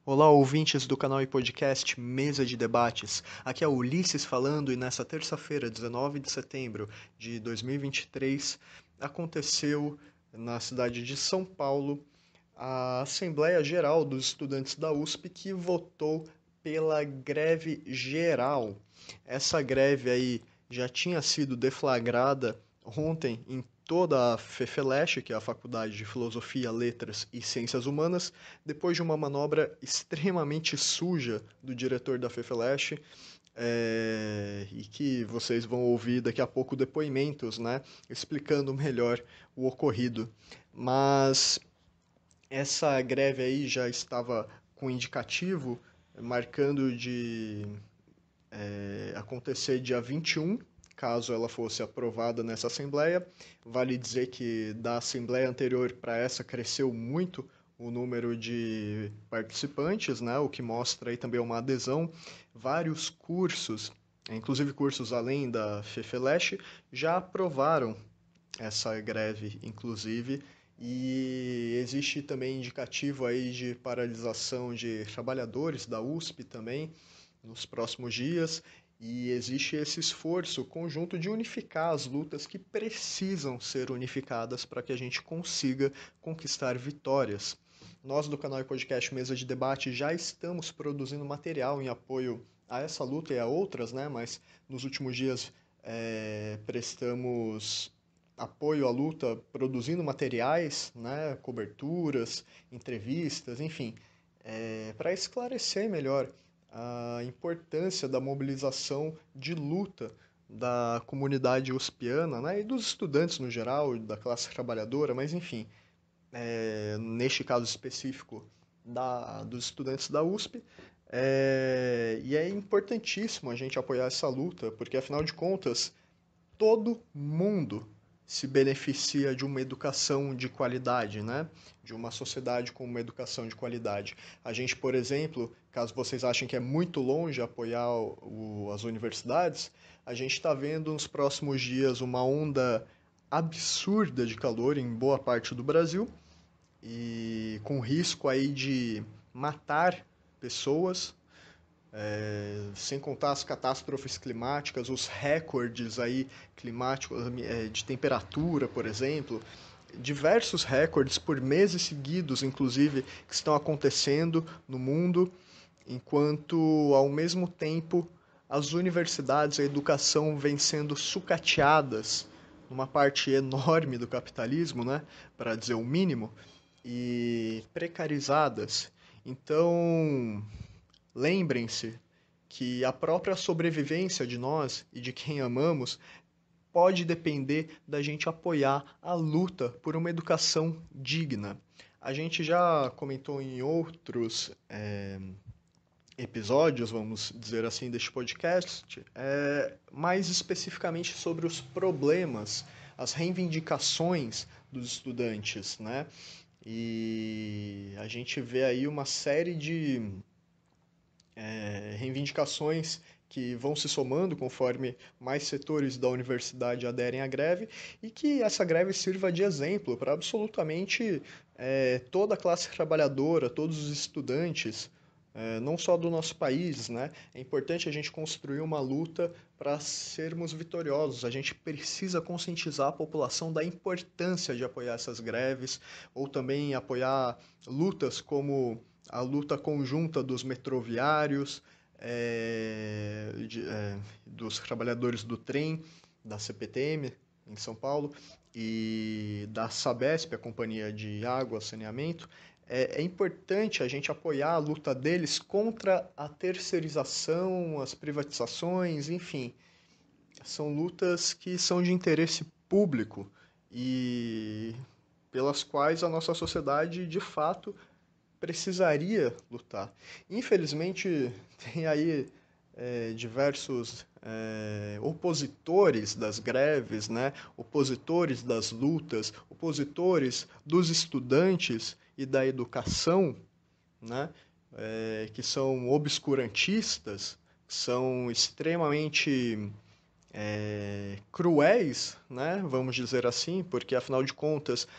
Olá, ouvintes do canal e podcast Mesa de Debates. Aqui é o Ulisses falando e nessa terça-feira, 19 de setembro de 2023, aconteceu na cidade de São Paulo a Assembleia Geral dos Estudantes da USP que votou pela greve geral. Essa greve aí já tinha sido deflagrada ontem em toda a FEFELESH, que é a Faculdade de Filosofia, Letras e Ciências Humanas, depois de uma manobra extremamente suja do diretor da FEFELESH, e que vocês vão ouvir daqui a pouco depoimentos, né, explicando melhor o ocorrido. Mas essa greve aí já estava com indicativo marcando de acontecer dia 21, caso ela fosse aprovada nessa Assembleia. Vale dizer que da Assembleia anterior para essa cresceu muito o número de participantes, né, o que mostra aí também uma adesão. Vários cursos, inclusive cursos além da FEFELESH, já aprovaram essa greve, inclusive, e existe também indicativo aí de paralisação de trabalhadores da USP também nos próximos dias, e existe esse esforço conjunto de unificar as lutas que precisam ser unificadas para que a gente consiga conquistar vitórias. Nós do canal e podcast Mesa de Debate já estamos produzindo material em apoio a essa luta e a outras, né? Mas nos últimos dias prestamos apoio à luta produzindo materiais, né? Coberturas, entrevistas, enfim, para esclarecer melhor a importância da mobilização de luta da comunidade uspiana, né, e dos estudantes no geral, da classe trabalhadora, mas enfim, neste caso específico dos estudantes da USP. E é importantíssimo a gente apoiar essa luta, porque afinal de contas, todo mundo se beneficia de uma educação de qualidade, né? De uma sociedade com uma educação de qualidade. A gente, por exemplo, caso vocês achem que é muito longe apoiar as universidades, a gente está vendo nos próximos dias uma onda absurda de calor em boa parte do Brasil e com risco aí de matar pessoas, sem contar as catástrofes climáticas, os recordes aí climáticos de temperatura, por exemplo, diversos recordes por meses seguidos, inclusive, que estão acontecendo no mundo, enquanto ao mesmo tempo as universidades, a educação vem sendo sucateadas numa parte enorme do capitalismo, né, para dizer o mínimo, e precarizadas. Então, lembrem-se que a própria sobrevivência de nós e de quem amamos pode depender da gente apoiar a luta por uma educação digna. A gente já comentou em outros episódios, vamos dizer assim, deste podcast, mais especificamente sobre os problemas, as reivindicações dos estudantes, né? E a gente vê aí uma série de reivindicações que vão se somando conforme mais setores da universidade aderem à greve e que essa greve sirva de exemplo para absolutamente toda a classe trabalhadora, todos os estudantes, não só do nosso país, né? É importante a gente construir uma luta para sermos vitoriosos. A gente precisa conscientizar a população da importância de apoiar essas greves ou também apoiar lutas como a luta conjunta dos metroviários, dos trabalhadores do trem, da CPTM em São Paulo e da Sabesp, a Companhia de Água e Saneamento. É importante a gente apoiar a luta deles contra a terceirização, as privatizações, enfim. São lutas que são de interesse público e pelas quais a nossa sociedade, de fato, precisaria lutar. Infelizmente, tem aí diversos opositores das greves, né? Opositores das lutas, opositores dos estudantes e da educação, né? Que são obscurantistas, são extremamente cruéis, né? Vamos dizer assim, porque afinal de contas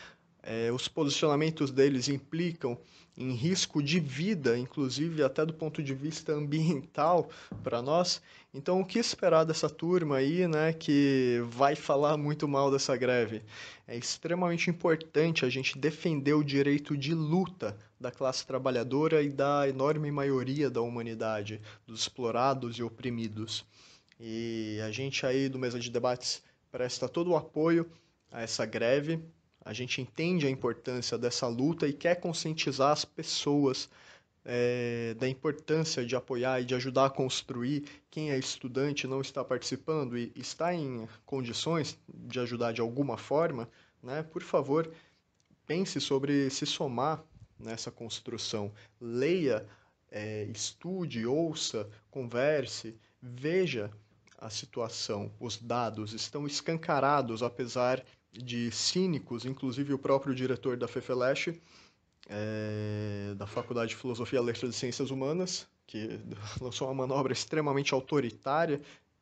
Os posicionamentos deles implicam em risco de vida, inclusive até do ponto de vista ambiental para nós. Então, o que esperar dessa turma aí, né, que vai falar muito mal dessa greve? É extremamente importante a gente defender o direito de luta da classe trabalhadora e da enorme maioria da humanidade, dos explorados e oprimidos. E a gente aí do Mesa de Debates presta todo o apoio a essa greve. A gente entende a importância dessa luta e quer conscientizar as pessoas da importância de apoiar e de ajudar a construir. Quem é estudante, não está participando e está em condições de ajudar de alguma forma, né? Por favor, pense sobre se somar nessa construção. Leia, estude, ouça, converse, veja a situação. Os dados estão escancarados, apesar de cínicos, inclusive o próprio diretor da FEFELESH, da Faculdade de Filosofia, Letras e Ciências Humanas, que lançou uma manobra extremamente autoritária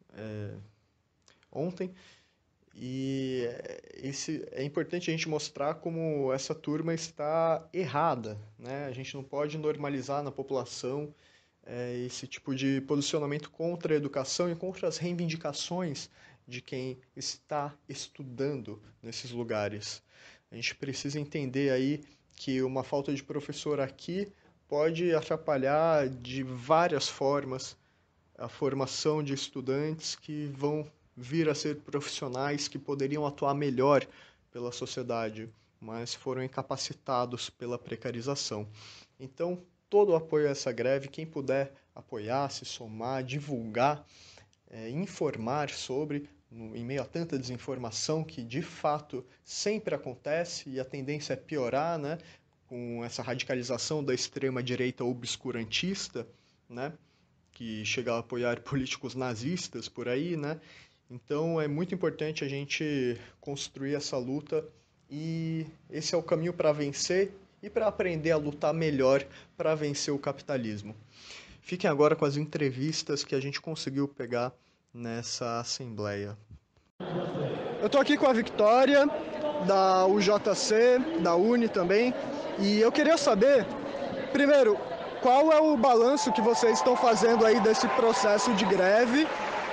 ontem. E é importante a gente mostrar como essa turma está errada, né? A gente não pode normalizar na população esse tipo de posicionamento contra a educação e contra as reivindicações de quem está estudando nesses lugares. A gente precisa entender aí que uma falta de professor aqui pode atrapalhar de várias formas a formação de estudantes que vão vir a ser profissionais que poderiam atuar melhor pela sociedade, mas foram incapacitados pela precarização. Então, todo o apoio a essa greve, quem puder apoiar, se somar, divulgar, informar sobre, em meio a tanta desinformação que de fato sempre acontece e a tendência é piorar, né, com essa radicalização da extrema-direita obscurantista, né, que chega a apoiar políticos nazistas por aí, né? Então é muito importante a gente construir essa luta e esse é o caminho para vencer e para aprender a lutar melhor para vencer o capitalismo. Fiquem agora com as entrevistas que a gente conseguiu pegar nessa assembleia. Eu estou aqui com a Victoria, da UJC, da Uni também, e eu queria saber, primeiro, qual é o balanço que vocês estão fazendo aí desse processo de greve,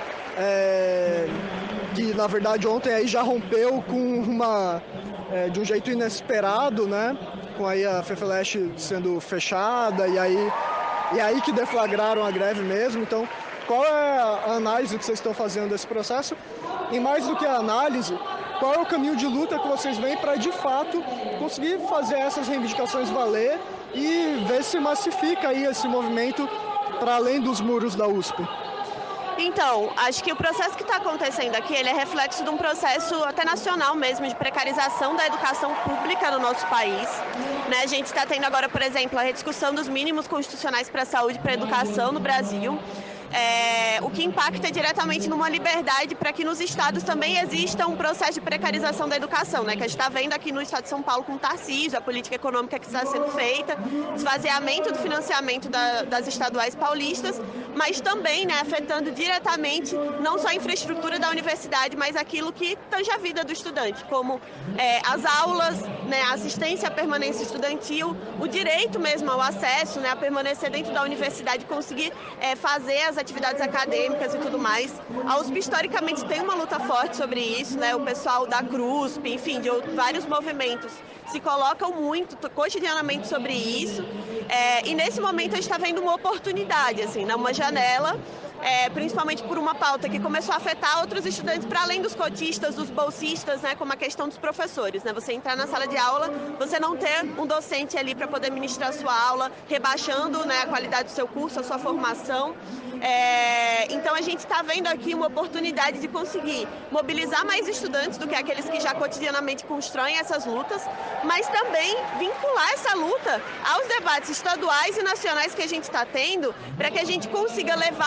que na verdade ontem aí já rompeu com de um jeito inesperado, né? Com aí a FEFELESH sendo fechada e aí que deflagraram a greve mesmo. Então, qual é a análise que vocês estão fazendo desse processo? E mais do que a análise, qual é o caminho de luta que vocês veem para, de fato, conseguir fazer essas reivindicações valer e ver se massifica aí esse movimento para além dos muros da USP? Então, acho que o processo que está acontecendo aqui, ele é reflexo de um processo até nacional mesmo, de precarização da educação pública no nosso país. Né? A gente está tendo agora, por exemplo, a rediscussão dos mínimos constitucionais para a saúde e para a educação no Brasil. O que impacta diretamente numa liberdade para que nos estados também exista um processo de precarização da educação, né? Que a gente está vendo aqui no estado de São Paulo com o Tarcísio, a política econômica que está sendo feita, esvaziamento do financiamento das estaduais paulistas, mas também, né, afetando diretamente não só a infraestrutura da universidade, mas aquilo que tange a vida do estudante, como as aulas, né, a assistência à permanência estudantil, o direito mesmo ao acesso, né, a permanecer dentro da universidade, conseguir fazer as atividades acadêmicas e tudo mais. A USP historicamente tem uma luta forte sobre isso, né? O pessoal da CRUSP, enfim, de vários movimentos se colocam muito cotidianamente sobre isso. E nesse momento a gente está vendo uma oportunidade, assim, né? Uma janela, principalmente por uma pauta que começou a afetar outros estudantes, para além dos cotistas, dos bolsistas, né? Como a questão dos professores, né? Você entrar na sala de aula, você não ter um docente ali para poder ministrar a sua aula, rebaixando, né, a qualidade do seu curso, a sua formação. Então a gente está vendo aqui uma oportunidade de conseguir mobilizar mais estudantes do que aqueles que já cotidianamente constroem essas lutas, mas também vincular essa luta aos debates estaduais e nacionais que a gente está tendo, para que a gente consiga levar o exemplo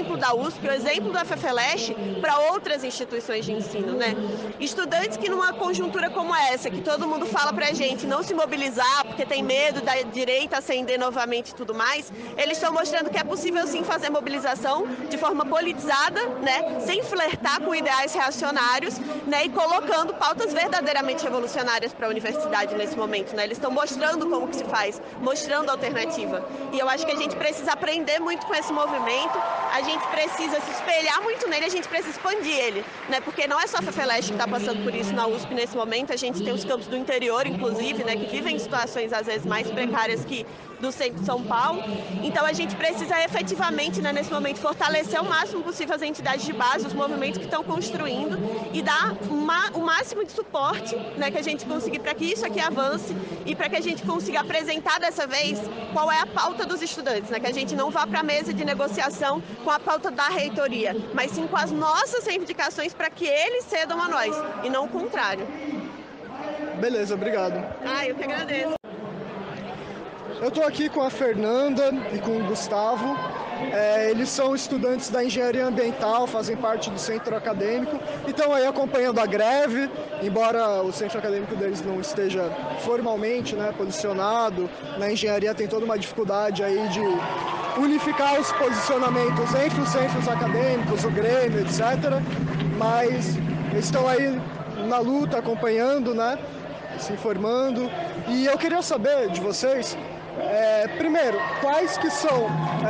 exemplo da USP, o exemplo da FFLeste para outras instituições de ensino, né? Estudantes que numa conjuntura como essa, que todo mundo fala pra gente não se mobilizar porque tem medo da direita ascender novamente e tudo mais, eles estão mostrando que é possível sim fazer mobilização de forma politizada, né? Sem flertar com ideais reacionários, né? E colocando pautas verdadeiramente revolucionárias para a universidade nesse momento, né? Eles estão mostrando como que se faz, mostrando a alternativa. E eu acho que a gente precisa aprender muito com esse movimento, a gente precisa se espelhar muito nele, a gente precisa expandir ele, né? Porque não é só a FFLeste que está passando por isso na USP nesse momento, a gente tem os campos do interior, inclusive, né? Que vivem situações às vezes mais precárias que do centro de São Paulo. Então a gente precisa efetivamente, né, nesse momento, fortalecer o máximo possível as entidades de base, os movimentos que estão construindo e dar o máximo de suporte, né, que a gente conseguir para que isso aqui avance e para que a gente consiga apresentar dessa vez qual é a pauta dos estudantes, né, que a gente não vá para a mesa de negociação com a pauta da reitoria, mas sim com as nossas reivindicações para que eles cedam a nós e não o contrário. Beleza, obrigado. Eu que agradeço. Eu estou aqui com a Fernanda e com o Gustavo. Eles são estudantes da engenharia ambiental, fazem parte do centro acadêmico e estão aí acompanhando a greve, embora o centro acadêmico deles não esteja formalmente, né, posicionado. Na engenharia tem toda uma dificuldade aí de unificar os posicionamentos entre os centros acadêmicos, o Grêmio, etc. Mas eles estão aí na luta, acompanhando, né, se informando. E eu queria saber de vocês, primeiro, quais que são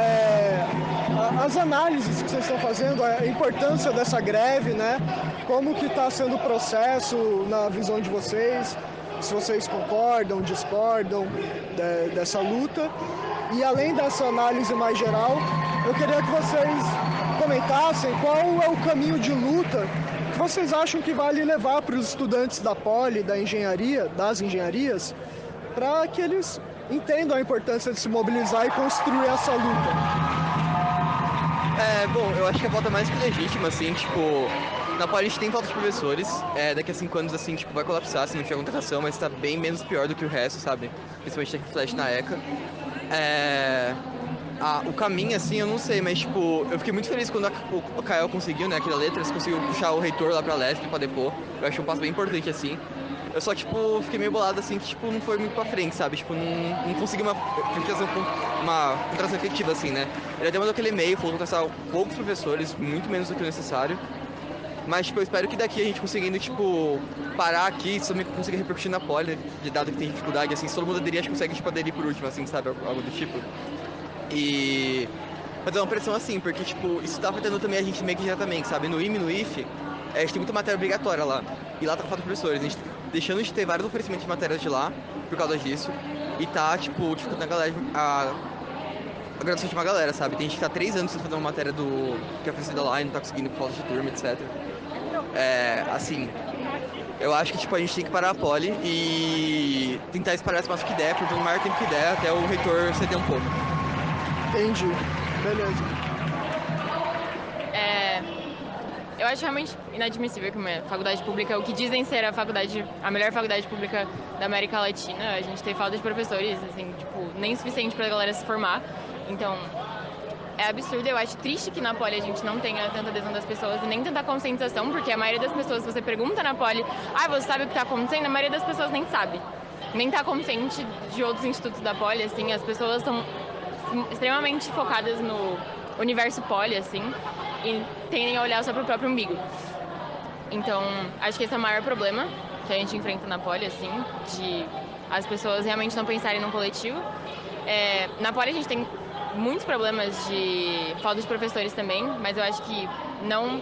as análises que vocês estão fazendo, a importância dessa greve, né? Como que está sendo o processo na visão de vocês, se vocês concordam, discordam dessa luta. E além dessa análise mais geral, eu queria que vocês comentassem qual é o caminho de luta que vocês acham que vale levar para os estudantes da Poli, da engenharia, das engenharias, para que eles entendam a importância de se mobilizar e construir essa luta. Bom, eu acho que a pauta é mais que legítima, assim, tipo, na Poli a gente tem falta de professores, daqui a 5 anos, assim, tipo, vai colapsar se não tiver contratação, mas tá bem menos pior do que o resto, sabe? Principalmente Tech Flash na ECA. O caminho, assim, eu não sei, mas, tipo, eu fiquei muito feliz quando o Kael conseguiu, né, aquela letras, conseguiu puxar o reitor lá pra leste, pra depor. Eu achei um passo bem importante, assim. Eu só, tipo, fiquei meio bolado, assim, que, tipo, não foi muito pra frente, sabe? Tipo, não consegui uma contratação efetiva, assim, né? Ele até mandou aquele e-mail, falou contratar poucos professores, muito menos do que o necessário. Mas, tipo, eu espero que daqui a gente conseguindo, tipo, parar aqui, isso também consiga repercutir na Poli, de dado que tem dificuldade, assim, se todo mundo aderir, acho que consegue, tipo, aderir por último, assim, sabe? Algo do tipo. E fazer uma pressão assim, porque, tipo, isso tá afetando também a gente meio que diretamente, sabe? No IME, no IFE, a gente tem muita matéria obrigatória lá. E lá tá com falta de professores. A gente deixando de ter vários oferecimentos de matérias de lá, por causa disso. E tá, tipo, dificultando a galera, a graduação de uma galera, sabe? Tem gente que tá 3 anos sem fazer uma matéria que é oferecida lá e não tá conseguindo por falta de turma, etc. Assim, eu acho que, tipo, a gente tem que parar a Poli e tentar espalhar o máximo que der, por o maior tempo que der, até o reitor ceder um pouco. Entendi. Beleza. Eu acho realmente inadmissível que uma faculdade pública, o que dizem ser a melhor faculdade pública da América Latina, a gente tem falta de professores, assim, tipo, nem o suficiente pra galera se formar. Então, é absurdo. Eu acho triste que na Poli a gente não tenha tanta adesão das pessoas e nem tanta conscientização, porque a maioria das pessoas, se você pergunta na Poli, você sabe o que tá acontecendo? A maioria das pessoas nem sabe. Nem tá consciente de outros institutos da Poli, assim, as pessoas estão extremamente focadas no universo Poli, assim, e tendem a olhar só pro próprio umbigo. Então, acho que esse é o maior problema que a gente enfrenta na Poli, assim, de as pessoas realmente não pensarem num coletivo. Na Poli a gente tem muitos problemas de falta de professores também, mas eu acho que não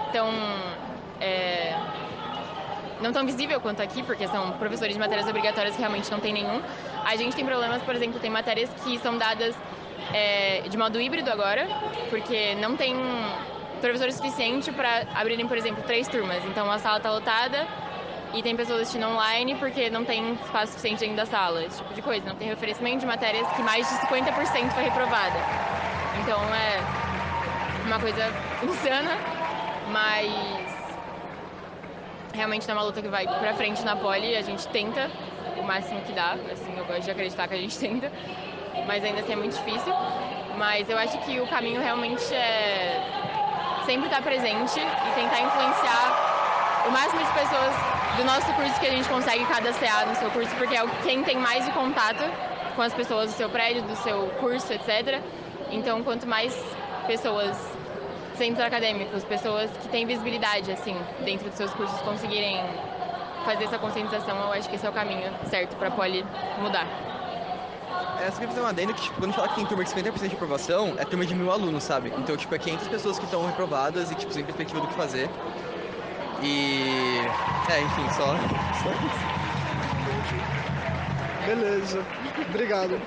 tão visível quanto aqui, porque são professores de matérias obrigatórias que realmente não tem nenhum. A gente tem problemas, por exemplo, tem matérias que são dadas de modo híbrido agora, porque não tem professor suficiente para abrirem, por exemplo, 3 turmas. Então a sala está lotada e tem pessoas assistindo online porque não tem espaço suficiente dentro da sala, esse tipo de coisa. Não tem oferecimento de matérias que mais de 50% foi reprovada. Então é uma coisa insana, mas realmente não é uma luta que vai pra frente na Poli. A gente tenta o máximo que dá, assim, eu gosto de acreditar que a gente tenta, mas ainda assim é muito difícil. Mas eu acho que o caminho realmente é sempre estar presente e tentar influenciar o máximo de pessoas do nosso curso que a gente consegue cadastrar no seu curso, porque é quem tem mais o contato com as pessoas do seu prédio, do seu curso, etc. Então, quanto mais pessoas, centros acadêmicos, pessoas que têm visibilidade, assim, dentro dos seus cursos conseguirem fazer essa conscientização, eu acho que esse é o caminho certo para a Poli mudar. Só queria fazer uma adenda que, tipo, quando fala que tem turma de 50% de aprovação, é turma de 1.000 alunos, sabe? Então, tipo, é 500 pessoas que estão reprovadas e, tipo, sem perspectiva do que fazer. E... enfim, só isso. Beleza, obrigado.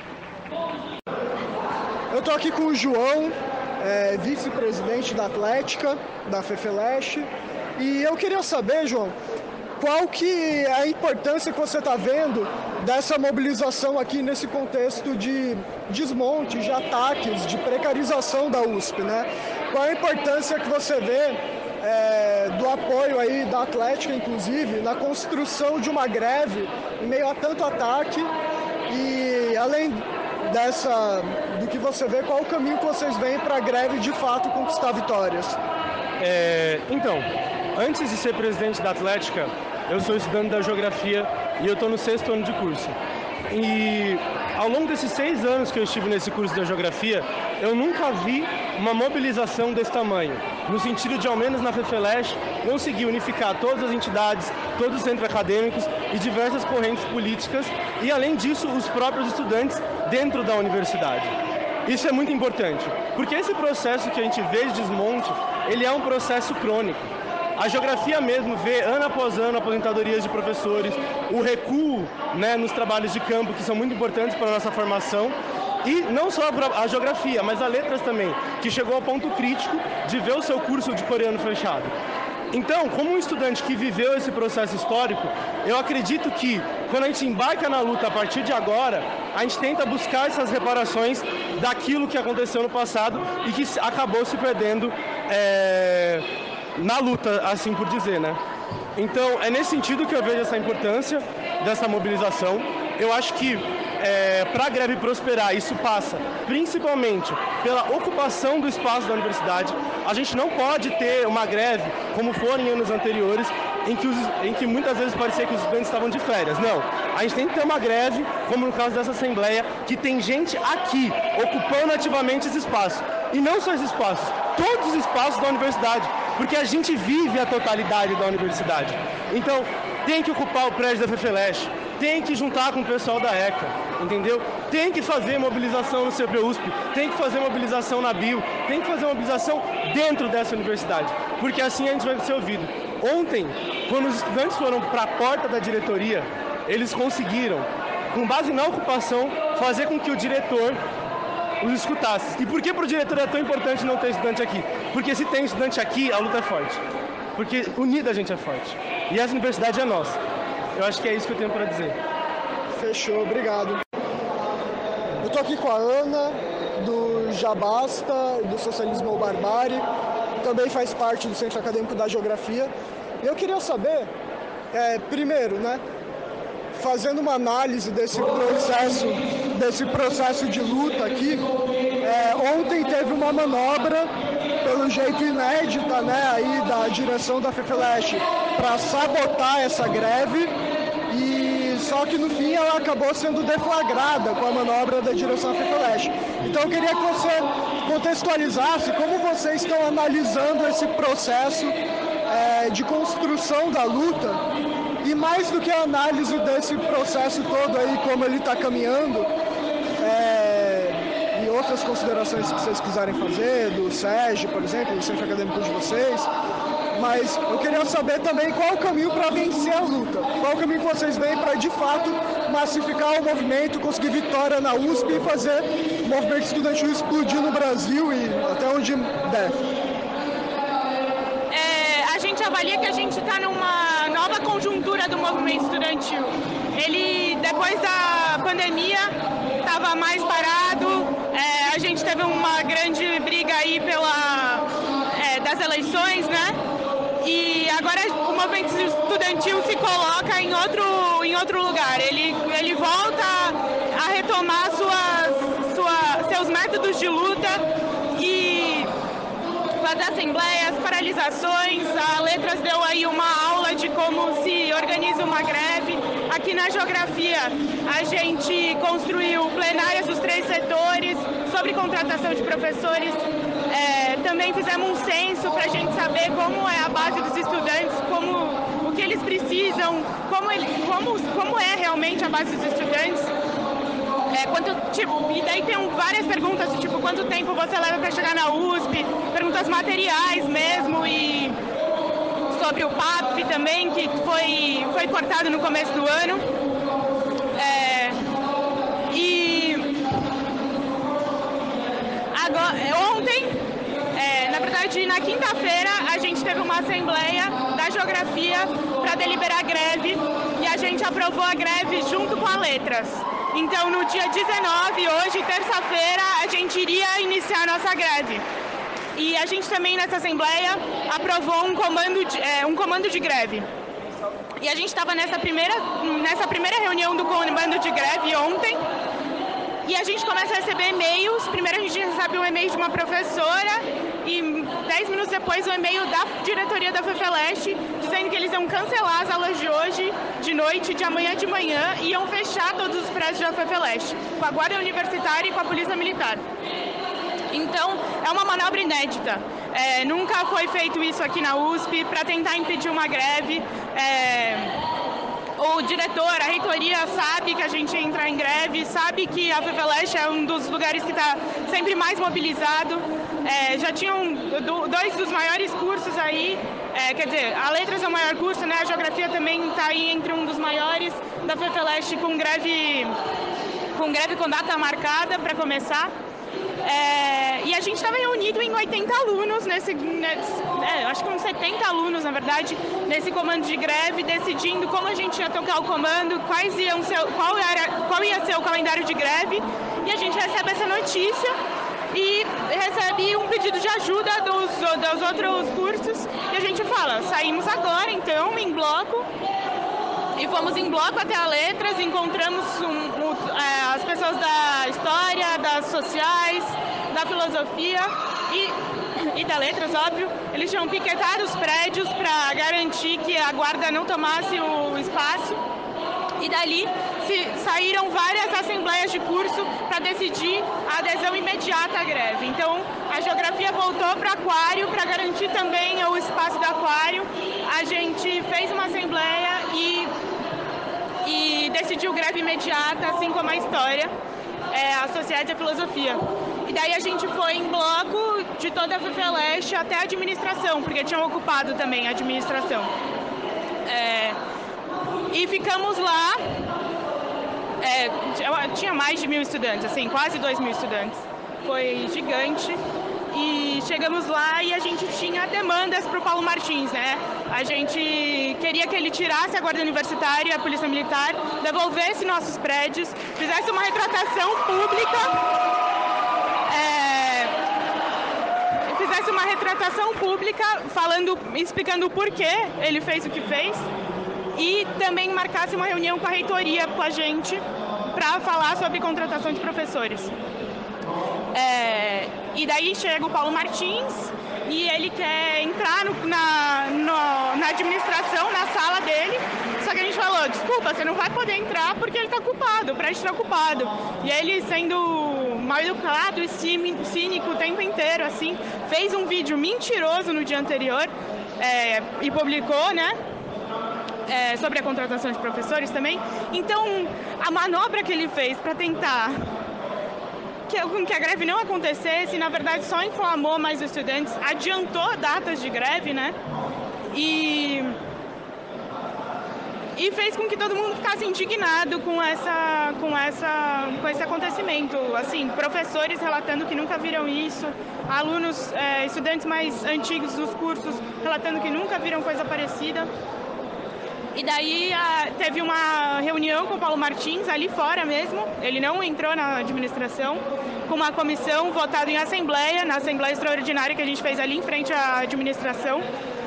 Eu tô aqui com o João, vice-presidente da Atlética, da FEFELESH, e eu queria saber, João, qual que é a importância que você está vendo dessa mobilização aqui nesse contexto de desmonte, de ataques, de precarização da USP, né? Qual a importância que você vê do apoio aí da Atlética, inclusive, na construção de uma greve em meio a tanto ataque e, além do que você vê, qual o caminho que vocês veem para a greve de fato conquistar vitórias? Então, antes de ser presidente da Atlética, eu sou estudante da Geografia e eu estou no 6º ano de curso. E ao longo desses 6 anos que eu estive nesse curso da Geografia, eu nunca vi uma mobilização desse tamanho, no sentido de, ao menos na FEFELESH, conseguir unificar todas as entidades, todos os centros acadêmicos e diversas correntes políticas e, além disso, os próprios estudantes dentro da universidade. Isso é muito importante, porque esse processo que a gente vê de desmonte, ele é um processo crônico. A Geografia mesmo vê, ano após ano, aposentadorias de professores, o recuo, né, nos trabalhos de campo, que são muito importantes para a nossa formação, e não só a Geografia, mas a Letras também, que chegou ao ponto crítico de ver o seu curso de coreano fechado. Então, como um estudante que viveu esse processo histórico, eu acredito que, quando a gente embarca na luta a partir de agora, a gente tenta buscar essas reparações daquilo que aconteceu no passado e que acabou se perdendo na luta, assim por dizer, né? Então, é nesse sentido que eu vejo essa importância dessa mobilização. Eu acho que para a greve prosperar, isso passa principalmente pela ocupação do espaço da universidade. A gente não pode ter uma greve, como foram em anos anteriores, em que muitas vezes parecia que os estudantes estavam de férias. Não, a gente tem que ter uma greve, como no caso dessa assembleia, que tem gente aqui, ocupando ativamente esse espaço. E não só esses espaços, todos os espaços da universidade, porque a gente vive a totalidade da universidade. Então, tem que ocupar o prédio da FEFELESH, tem que juntar com o pessoal da ECA, entendeu? Tem que fazer mobilização no CPUSP, tem que fazer mobilização na BIO, tem que fazer mobilização dentro dessa universidade, porque assim a gente vai ser ouvido. Ontem, quando os estudantes foram para a porta da diretoria, eles conseguiram, com base na ocupação, fazer com que o diretor os escutasse. E por que para o diretor é tão importante não ter estudante aqui? Porque se tem estudante aqui, a luta é forte. Porque unida a gente é forte. E essa universidade é nossa. Eu acho que é isso que eu tenho para dizer. Fechou, obrigado. Eu tô aqui com a Ana, do Jabasta, do Socialismo ou Barbárie, também faz parte do Centro Acadêmico da Geografia. E eu queria saber, primeiro, né, fazendo uma análise desse processo de luta aqui, ontem teve uma manobra, pelo jeito inédita, né, aí da direção da FEFELESH para sabotar essa greve, e só que no fim ela acabou sendo deflagrada com a manobra da direção da FEFELESH. Então eu queria que você contextualizasse como vocês estão analisando esse processo de construção da luta, e mais do que a análise desse processo todo aí, como ele está caminhando, e outras considerações que vocês quiserem fazer, do SEG, por exemplo, do Centro Acadêmico de vocês, mas eu queria saber também qual é o caminho para vencer a luta, qual é o caminho que vocês veem para, de fato, massificar o movimento, conseguir vitória na USP e fazer o movimento estudantil explodir no Brasil e até onde der. A gente avalia que a gente está numa nova conjuntura do movimento estudantil. Ele, depois da pandemia, estava mais parado, a gente teve uma grande briga aí das eleições, né? E agora o movimento estudantil se coloca em outro lugar. Ele volta a retomar seus métodos de luta e fazer assembleias, paralisações. A Letras deu aí uma aula de como se organiza uma greve. Aqui na Geografia a gente construiu plenárias dos 3 setores sobre contratação de professores. Também fizemos um censo para a gente saber como é a base dos estudantes, o que eles precisam, como é realmente a base dos estudantes. E daí tem várias perguntas, tipo, quanto tempo você leva para chegar na USP, perguntas materiais mesmo, e sobre o PAP também, que foi cortado no começo do ano. Ontem, na verdade, na quinta-feira, a gente teve uma assembleia da Geografia para deliberar a greve, e a gente aprovou a greve junto com a Letras. Então, no dia 19, hoje, terça-feira, a gente iria iniciar a nossa greve. E a gente também, nessa assembleia, aprovou um comando de greve. E a gente estava nessa primeira reunião do comando de greve ontem, e a gente começa a receber e-mails. Primeiro a gente recebe um e-mail de uma professora e 10 minutos depois um e-mail da diretoria da FEFELESH dizendo que eles iam cancelar as aulas de hoje, de noite, de amanhã de manhã, e iam fechar todos os prédios da FEFELESH, com a Guarda Universitária e com a Polícia Militar. Então, é uma manobra inédita. Nunca foi feito isso aqui na USP para tentar impedir uma greve. O diretor, a reitoria sabe que a gente ia entrar em greve, sabe que a FEFELESH é um dos lugares que está sempre mais mobilizado. Já tinham 2 dos maiores cursos aí, quer dizer, a Letras é o maior curso, né? A Geografia também está aí entre um dos maiores da FEFELESH, com greve com data marcada para começar. E a gente estava reunido em 80 alunos, acho que uns 70 alunos, na verdade, nesse comando de greve, decidindo como a gente ia tocar o comando, qual ia ser o calendário de greve. E a gente recebe essa notícia e recebe um pedido de ajuda dos outros cursos. E a gente fala, saímos agora, então, em bloco. E fomos em bloco até a Letras, encontramos as pessoas da História, das Sociais, da Filosofia e da Letras, óbvio. Eles tinham piquetado os prédios para garantir que a guarda não tomasse o espaço. E dali saíram várias assembleias de curso para decidir a adesão imediata à greve. Então, a Geografia voltou para o Aquário para garantir também o espaço do Aquário. A gente fez uma assembleia e decidiu greve imediata, assim como a História, a Sociedade e a Filosofia. E daí a gente foi em bloco de toda a FEFELESH até a administração, porque tinham ocupado também a administração. E ficamos lá, tinha mais de 1.000 estudantes, assim, quase 2.000 estudantes. Foi gigante. E chegamos lá e a gente tinha demandas para o Paulo Martins, né? A gente queria que ele tirasse a Guarda Universitária e a Polícia Militar, devolvesse nossos prédios, fizesse uma retratação pública, explicando o porquê ele fez o que fez, e também marcasse uma reunião com a reitoria, com a gente, para falar sobre contratação de professores. E daí chega o Paulo Martins e ele quer entrar na administração, na sala dele, só que a gente falou, desculpa, você não vai poder entrar porque ele está ocupado, o prédio está ocupado. E ele, sendo mal educado e cínico o tempo inteiro, assim, fez um vídeo mentiroso no dia anterior e publicou, né? Sobre a contratação de professores também. Então, a manobra que ele fez para tentar que a greve não acontecesse, na verdade só inflamou mais os estudantes, adiantou datas de greve, né? E fez com que todo mundo ficasse indignado com esse acontecimento. Assim, professores relatando que nunca viram isso, alunos, estudantes mais antigos dos cursos relatando que nunca viram coisa parecida. E daí teve uma reunião com o Paulo Martins, ali fora mesmo, ele não entrou na administração, com uma comissão votada em assembleia, na assembleia extraordinária que a gente fez ali em frente à administração,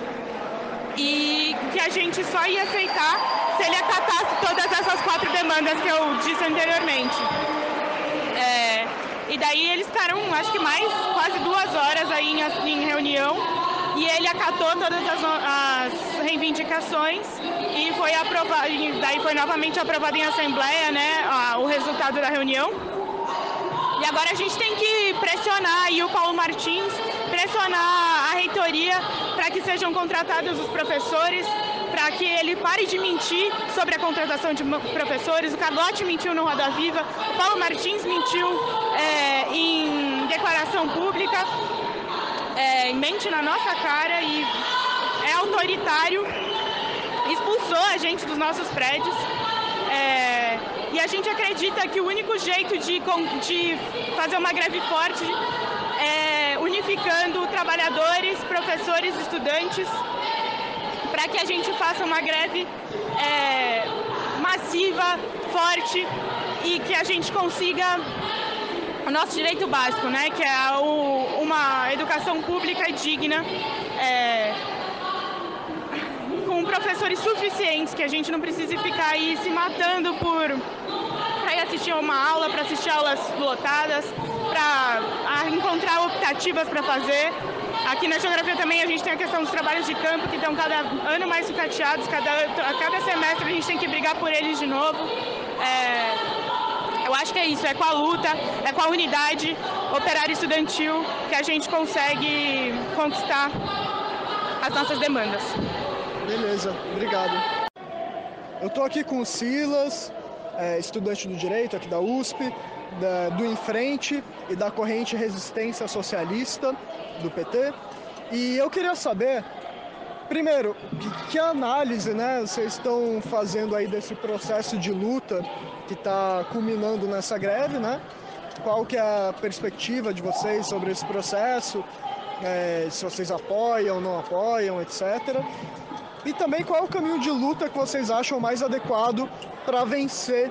e que a gente só ia aceitar se ele acatasse todas essas 4 demandas que eu disse anteriormente. E daí eles ficaram, acho que quase 2 horas aí em reunião, e ele acatou todas as reivindicações e foi aprovado, e daí foi novamente aprovado em assembleia, né, o resultado da reunião. E agora a gente tem que pressionar aí o Paulo Martins, pressionar a reitoria para que sejam contratados os professores, para que ele pare de mentir sobre a contratação de professores. O Carlotti mentiu no Roda Viva, o Paulo Martins mentiu em declaração pública, mente na nossa cara e é autoritário, expulsou a gente dos nossos prédios. E a gente acredita que o único jeito de fazer uma greve forte é unificando trabalhadores, professores, estudantes, para que a gente faça uma greve massiva, forte e que a gente consiga o nosso direito básico, né, que é uma educação pública e digna, com professores suficientes, que a gente não precise ficar aí se matando para ir assistir uma aula, para assistir aulas lotadas, para encontrar optativas para fazer. Aqui na geografia também a gente tem a questão dos trabalhos de campo, que estão cada ano mais sucateados, a cada semestre a gente tem que brigar por eles de novo. Eu acho que é isso, é com a luta, é com a unidade operária estudantil que a gente consegue conquistar as nossas demandas. Beleza, obrigado. Eu estou aqui com o Silas, estudante do Direito aqui da USP, do Em Frente e da corrente Resistência Socialista do PT. E eu queria saber, primeiro, que análise, né, vocês estão fazendo aí desse processo de luta que está culminando nessa greve, né? Qual que é a perspectiva de vocês sobre esse processo, se vocês apoiam, não apoiam, etc. E também qual é o caminho de luta que vocês acham mais adequado para vencer,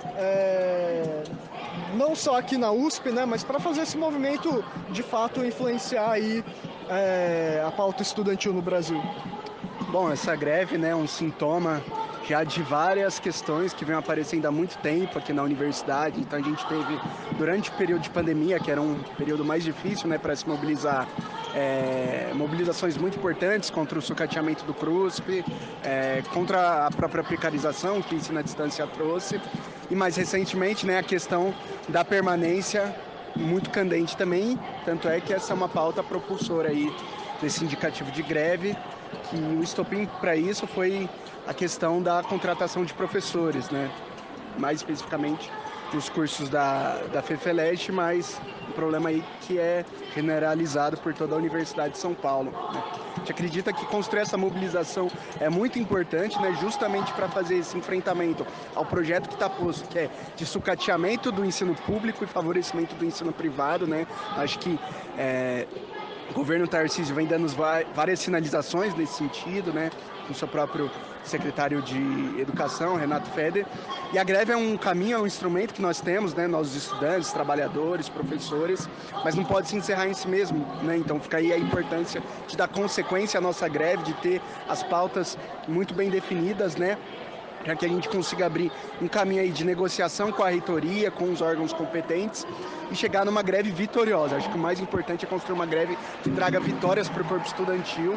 não só aqui na USP, né, mas para fazer esse movimento de fato influenciar aí a pauta estudantil no Brasil. Bom, essa greve, né, é um sintoma já de várias questões que vêm aparecendo há muito tempo aqui na universidade. Então a gente teve, durante o período de pandemia, que era um período mais difícil, né, para se mobilizar, mobilizações muito importantes contra o sucateamento do CRUSP, contra a própria precarização que o ensino à distância trouxe, e mais recentemente, né, a questão da permanência muito candente também, tanto é que essa é uma pauta propulsora aí desse indicativo de greve, que o estopim para isso foi a questão da contratação de professores, né? Mais especificamente nos cursos da FEFELESH, mas um problema aí que é generalizado por toda a Universidade de São Paulo, né? A gente acredita que construir essa mobilização é muito importante, né? Justamente para fazer esse enfrentamento ao projeto que está posto, que é de sucateamento do ensino público e favorecimento do ensino privado, né? Acho que o governo Tarcísio vem dando várias sinalizações nesse sentido, né? Com o seu próprio secretário de Educação, Renato Feder. E a greve é um caminho, é um instrumento que nós temos, né? Nós estudantes, trabalhadores, professores, mas não pode se encerrar em si mesmo, né? Então fica aí a importância de dar consequência à nossa greve, de ter as pautas muito bem definidas, né? Para que a gente consiga abrir um caminho aí de negociação com a reitoria, com os órgãos competentes e chegar numa greve vitoriosa. Acho que o mais importante é construir uma greve que traga vitórias para o corpo estudantil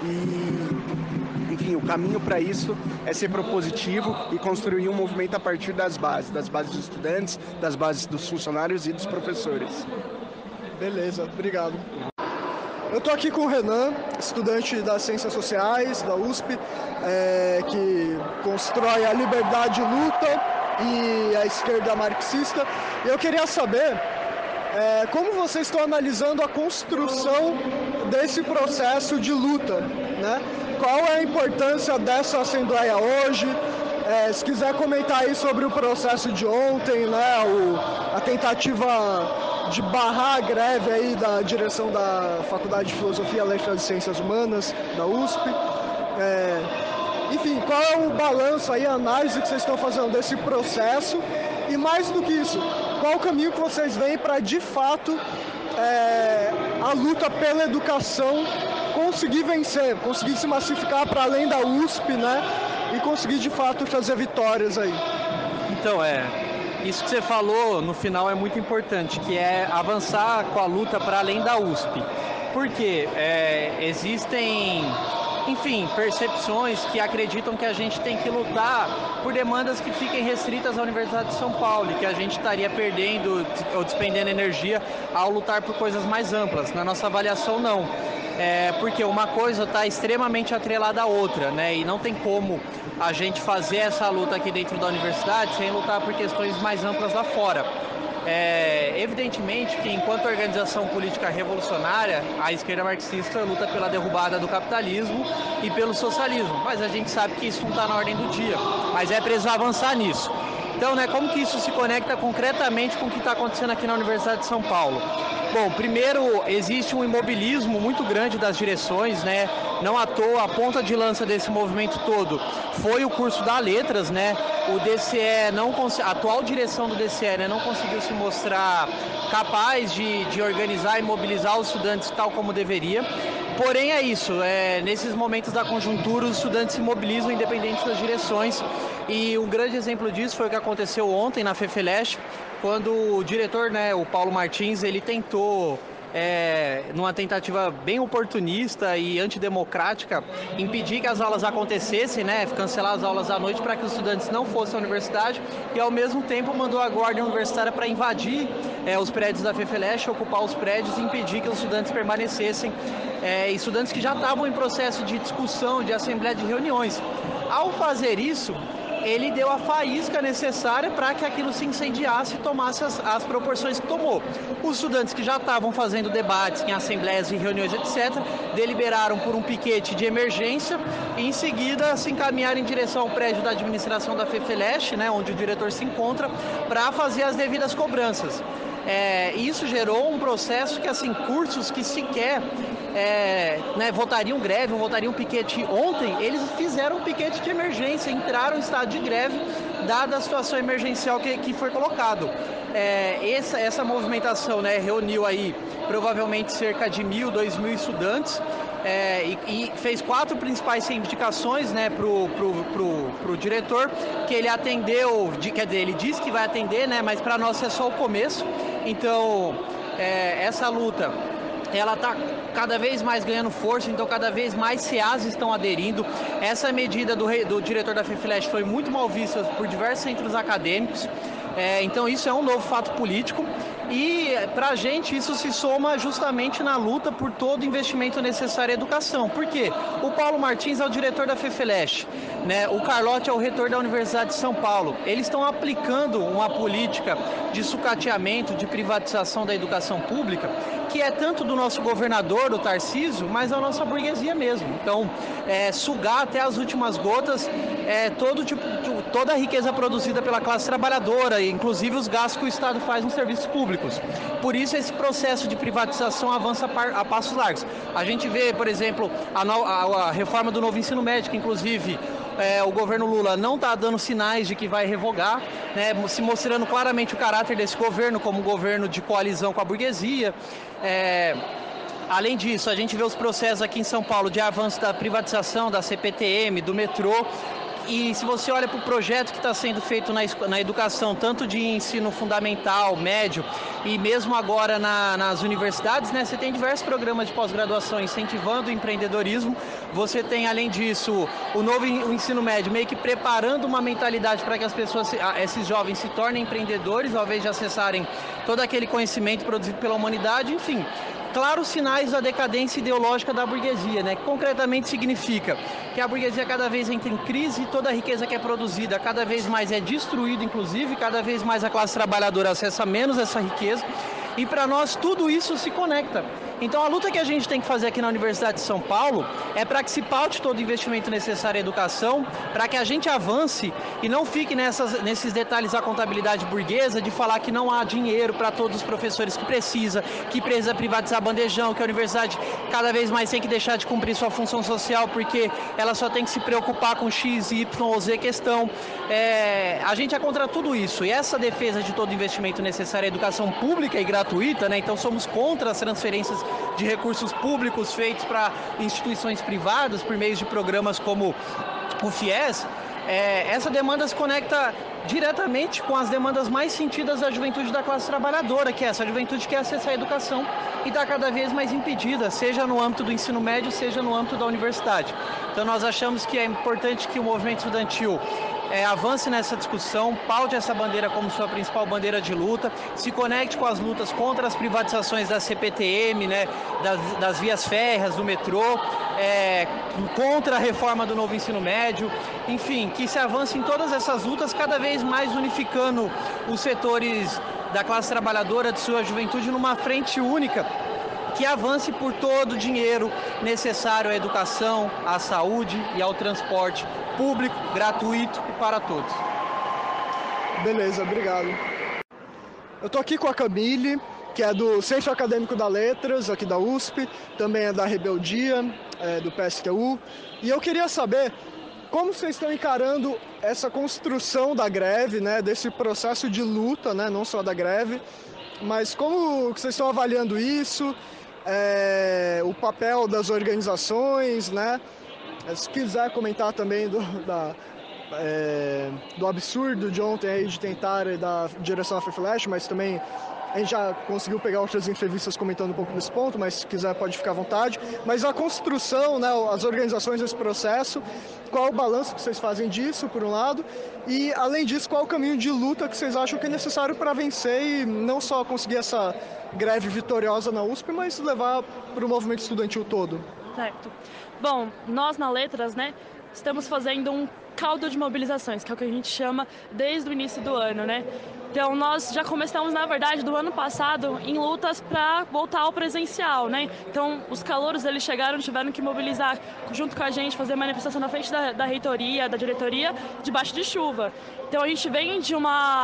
e, enfim, o caminho para isso é ser propositivo e construir um movimento a partir das bases dos estudantes, das bases dos funcionários e dos professores. Beleza, obrigado. Eu estou aqui com o Renan, estudante das Ciências Sociais, da USP, que constrói a liberdade luta e a esquerda marxista. E eu queria saber como vocês estão analisando a construção desse processo de luta, né? Qual é a importância dessa Assembleia hoje? Se quiser comentar aí sobre o processo de ontem, né? A tentativa de barrar a greve aí da direção da Faculdade de Filosofia, Letras e Ciências Humanas, da USP. Enfim, qual é o balanço aí, a análise que vocês estão fazendo desse processo? E mais do que isso, qual o caminho que vocês veem para, de fato, a luta pela educação conseguir vencer, conseguir se massificar para além da USP, né? E conseguir, de fato, fazer vitórias aí? Então, isso que você falou no final é muito importante, que é avançar com a luta para além da USP. Porque existem, enfim, percepções que acreditam que a gente tem que lutar por demandas que fiquem restritas à Universidade de São Paulo, e que a gente estaria perdendo ou despendendo energia ao lutar por coisas mais amplas. Na nossa avaliação, não. Porque uma coisa está extremamente atrelada à outra, né? E não tem como a gente fazer essa luta aqui dentro da universidade sem lutar por questões mais amplas lá fora. Evidentemente que, enquanto organização política revolucionária, a esquerda marxista luta pela derrubada do capitalismo e pelo socialismo, mas a gente sabe que isso não está na ordem do dia, mas é preciso avançar nisso. Então, né, como que isso se conecta concretamente com o que está acontecendo aqui na Universidade de São Paulo? Bom, primeiro, existe um imobilismo muito grande das direções, né? Não à toa, a ponta de lança desse movimento todo foi o curso da Letras, né? O DCE, a atual direção do DCE, né, não conseguiu se mostrar capaz de organizar e mobilizar os estudantes tal como deveria. Porém, é isso, nesses momentos da conjuntura, os estudantes se mobilizam independente das direções. E um grande exemplo disso foi o que aconteceu ontem na FEFELESH, quando o diretor, né, o Paulo Martins, ele tentou, numa tentativa bem oportunista e antidemocrática, impedir que as aulas acontecessem, né, cancelar as aulas à noite para que os estudantes não fossem à universidade, e ao mesmo tempo mandou a guarda universitária para invadir os prédios da FEFELESH, ocupar os prédios e impedir que os estudantes permanecessem, estudantes que já estavam em processo de discussão, de assembleia, de reuniões. Ao fazer isso, ele deu a faísca necessária para que aquilo se incendiasse e tomasse as proporções que tomou. Os estudantes que já estavam fazendo debates em assembleias e reuniões, etc., deliberaram por um piquete de emergência e, em seguida, se encaminharam em direção ao prédio da administração da FEFELESH, né, onde o diretor se encontra, para fazer as devidas cobranças. Isso gerou um processo que, assim, cursos que sequer votariam greve, votariam piquete ontem, eles fizeram um piquete de emergência, entraram em estado de greve, dada a situação emergencial que foi colocado. Essa movimentação, né, reuniu aí provavelmente cerca de 1.000, 2.000 estudantes, e fez 4 principais reivindicações, né, pro diretor, que ele atendeu, quer dizer, ele disse que vai atender, né, mas para nós é só o começo. Então, essa luta, ela está cada vez mais ganhando força, então cada vez mais CEAs estão aderindo. Essa medida do diretor da FEFELESH foi muito mal vista por diversos centros acadêmicos, então isso é um novo fato político. E para a gente isso se soma justamente na luta por todo o investimento necessário à educação. Por quê? O Paulo Martins é o diretor da FEFELESH, né? O Carlotti é o reitor da Universidade de São Paulo. Eles estão aplicando uma política de sucateamento, de privatização da educação pública, que é tanto do nosso governador, o Tarcísio, mas da nossa burguesia mesmo. Então, sugar até as últimas gotas toda a riqueza produzida pela classe trabalhadora, inclusive os gastos que o Estado faz nos serviços públicos. Por isso, esse processo de privatização avança a passos largos. A gente vê, por exemplo, a reforma do novo ensino médio, que inclusive o governo Lula não está dando sinais de que vai revogar, né, se mostrando claramente o caráter desse governo como um governo de coalizão com a burguesia. Além disso, a gente vê os processos aqui em São Paulo de avanço da privatização, da CPTM, do metrô. E se você olha para o projeto que está sendo feito na educação, tanto de ensino fundamental, médio e mesmo agora nas universidades, né, você tem diversos programas de pós-graduação incentivando o empreendedorismo. Você tem, além disso, o ensino médio meio que preparando uma mentalidade para que esses jovens se tornem empreendedores, ao invés de acessarem todo aquele conhecimento produzido pela humanidade, enfim. Claros sinais da decadência ideológica da burguesia, né? Que concretamente significa que a burguesia cada vez entra em crise, toda a riqueza que é produzida cada vez mais é destruída, inclusive, cada vez mais a classe trabalhadora acessa menos essa riqueza. E para nós tudo isso se conecta. Então a luta que a gente tem que fazer aqui na Universidade de São Paulo é para que se paute todo o investimento necessário à educação, para que a gente avance e não fique nesses detalhes da contabilidade burguesa de falar que não há dinheiro para todos os professores que precisa privatizar bandejão, que a universidade cada vez mais tem que deixar de cumprir sua função social porque ela só tem que se preocupar com X, Y ou Z questão. A gente é contra tudo isso, e essa defesa de todo o investimento necessário à educação pública e gratuita, né? Então somos contra as transferências de recursos públicos feitos para instituições privadas por meio de programas como o FIES. essa demanda se conecta diretamente com as demandas mais sentidas da juventude da classe trabalhadora, que é essa juventude que quer acessar a educação e está cada vez mais impedida, seja no âmbito do ensino médio, seja no âmbito da universidade. Então nós achamos que é importante que o movimento estudantil avance nessa discussão, paute essa bandeira como sua principal bandeira de luta, se conecte com as lutas contra as privatizações da CPTM, né, das vias férreas, do metrô, contra a reforma do novo ensino médio, enfim, que se avance em todas essas lutas, cada vez mais unificando os setores da classe trabalhadora, de sua juventude, numa frente única, que avance por todo o dinheiro necessário à educação, à saúde e ao transporte público, gratuito e para todos. Beleza, obrigado. Eu estou aqui com a Camille, que é do Centro Acadêmico da Letras, aqui da USP, também é da Rebeldia, do PSTU, e eu queria saber como vocês estão encarando essa construção da greve, né, desse processo de luta, né, não só da greve, mas como vocês estão avaliando isso, o papel das organizações, né? Se quiser comentar também do absurdo de ontem aí de tentar da direção da FEFLESH, mas também a gente já conseguiu pegar outras entrevistas comentando um pouco desse ponto, mas se quiser pode ficar à vontade. Mas a construção, né, as organizações desse processo, qual é o balanço que vocês fazem disso, por um lado, e além disso, qual é o caminho de luta que vocês acham que é necessário para vencer e não só conseguir essa greve vitoriosa na USP, mas levar para o movimento estudantil todo? Certo. Bom, nós na Letras, né, estamos fazendo um caldo de mobilizações, que é o que a gente chama desde o início do ano, né? Então nós já começamos, na verdade, do ano passado em lutas para voltar ao presencial, né? Então os calouros, eles tiveram que mobilizar junto com a gente, fazer manifestação na frente da reitoria, da diretoria, debaixo de chuva. Então a gente vem de um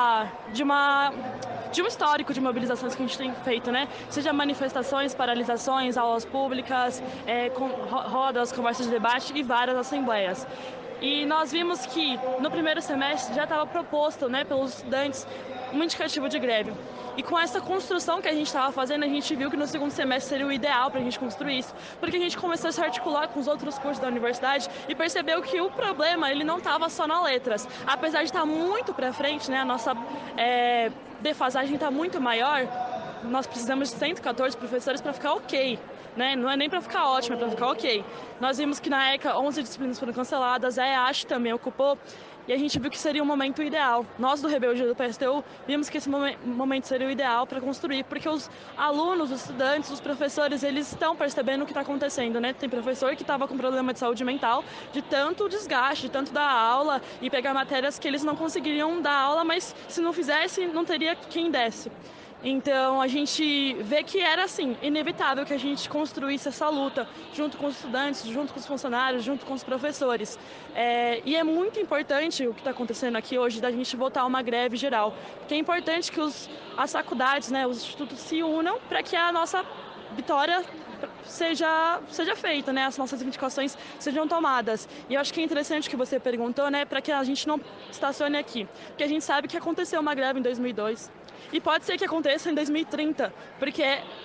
histórico de mobilizações que a gente tem feito, né? Seja manifestações, paralisações, aulas públicas, rodas, conversas de debate e várias assembleias. E nós vimos que no primeiro semestre já estava proposto, né, pelos estudantes um indicativo de greve. E com essa construção que a gente estava fazendo, a gente viu que no segundo semestre seria o ideal para a gente construir isso, porque a gente começou a se articular com os outros cursos da universidade e percebeu que o problema ele não estava só na Letras. Apesar de estar muito para frente, né, a nossa defasagem está muito maior, nós precisamos de 114 professores para ficar ok. Né? Não é nem para ficar ótimo, é para ficar ok. Nós vimos que na ECA 11 disciplinas foram canceladas, a EASH também ocupou, e a gente viu que seria o momento ideal. Nós do Rebeldia do PSTU vimos que esse momento seria o ideal para construir, porque os alunos, os estudantes, os professores, eles estão percebendo o que está acontecendo, né? Tem professor que estava com problema de saúde mental, de tanto desgaste, de tanto dar aula e pegar matérias que eles não conseguiriam dar aula, mas se não fizesse, não teria quem desse. Então, a gente vê que era, assim, inevitável que a gente construísse essa luta junto com os estudantes, junto com os funcionários, junto com os professores. E é muito importante o que está acontecendo aqui hoje, da gente voltar a uma greve geral. Porque é importante que as faculdades, né, os institutos se unam para que a nossa vitória seja feita, né, as nossas reivindicações sejam tomadas. E eu acho que é interessante que você perguntou, né, para que a gente não estacione aqui. Porque a gente sabe que aconteceu uma greve em 2002. E pode ser que aconteça em 2030, porque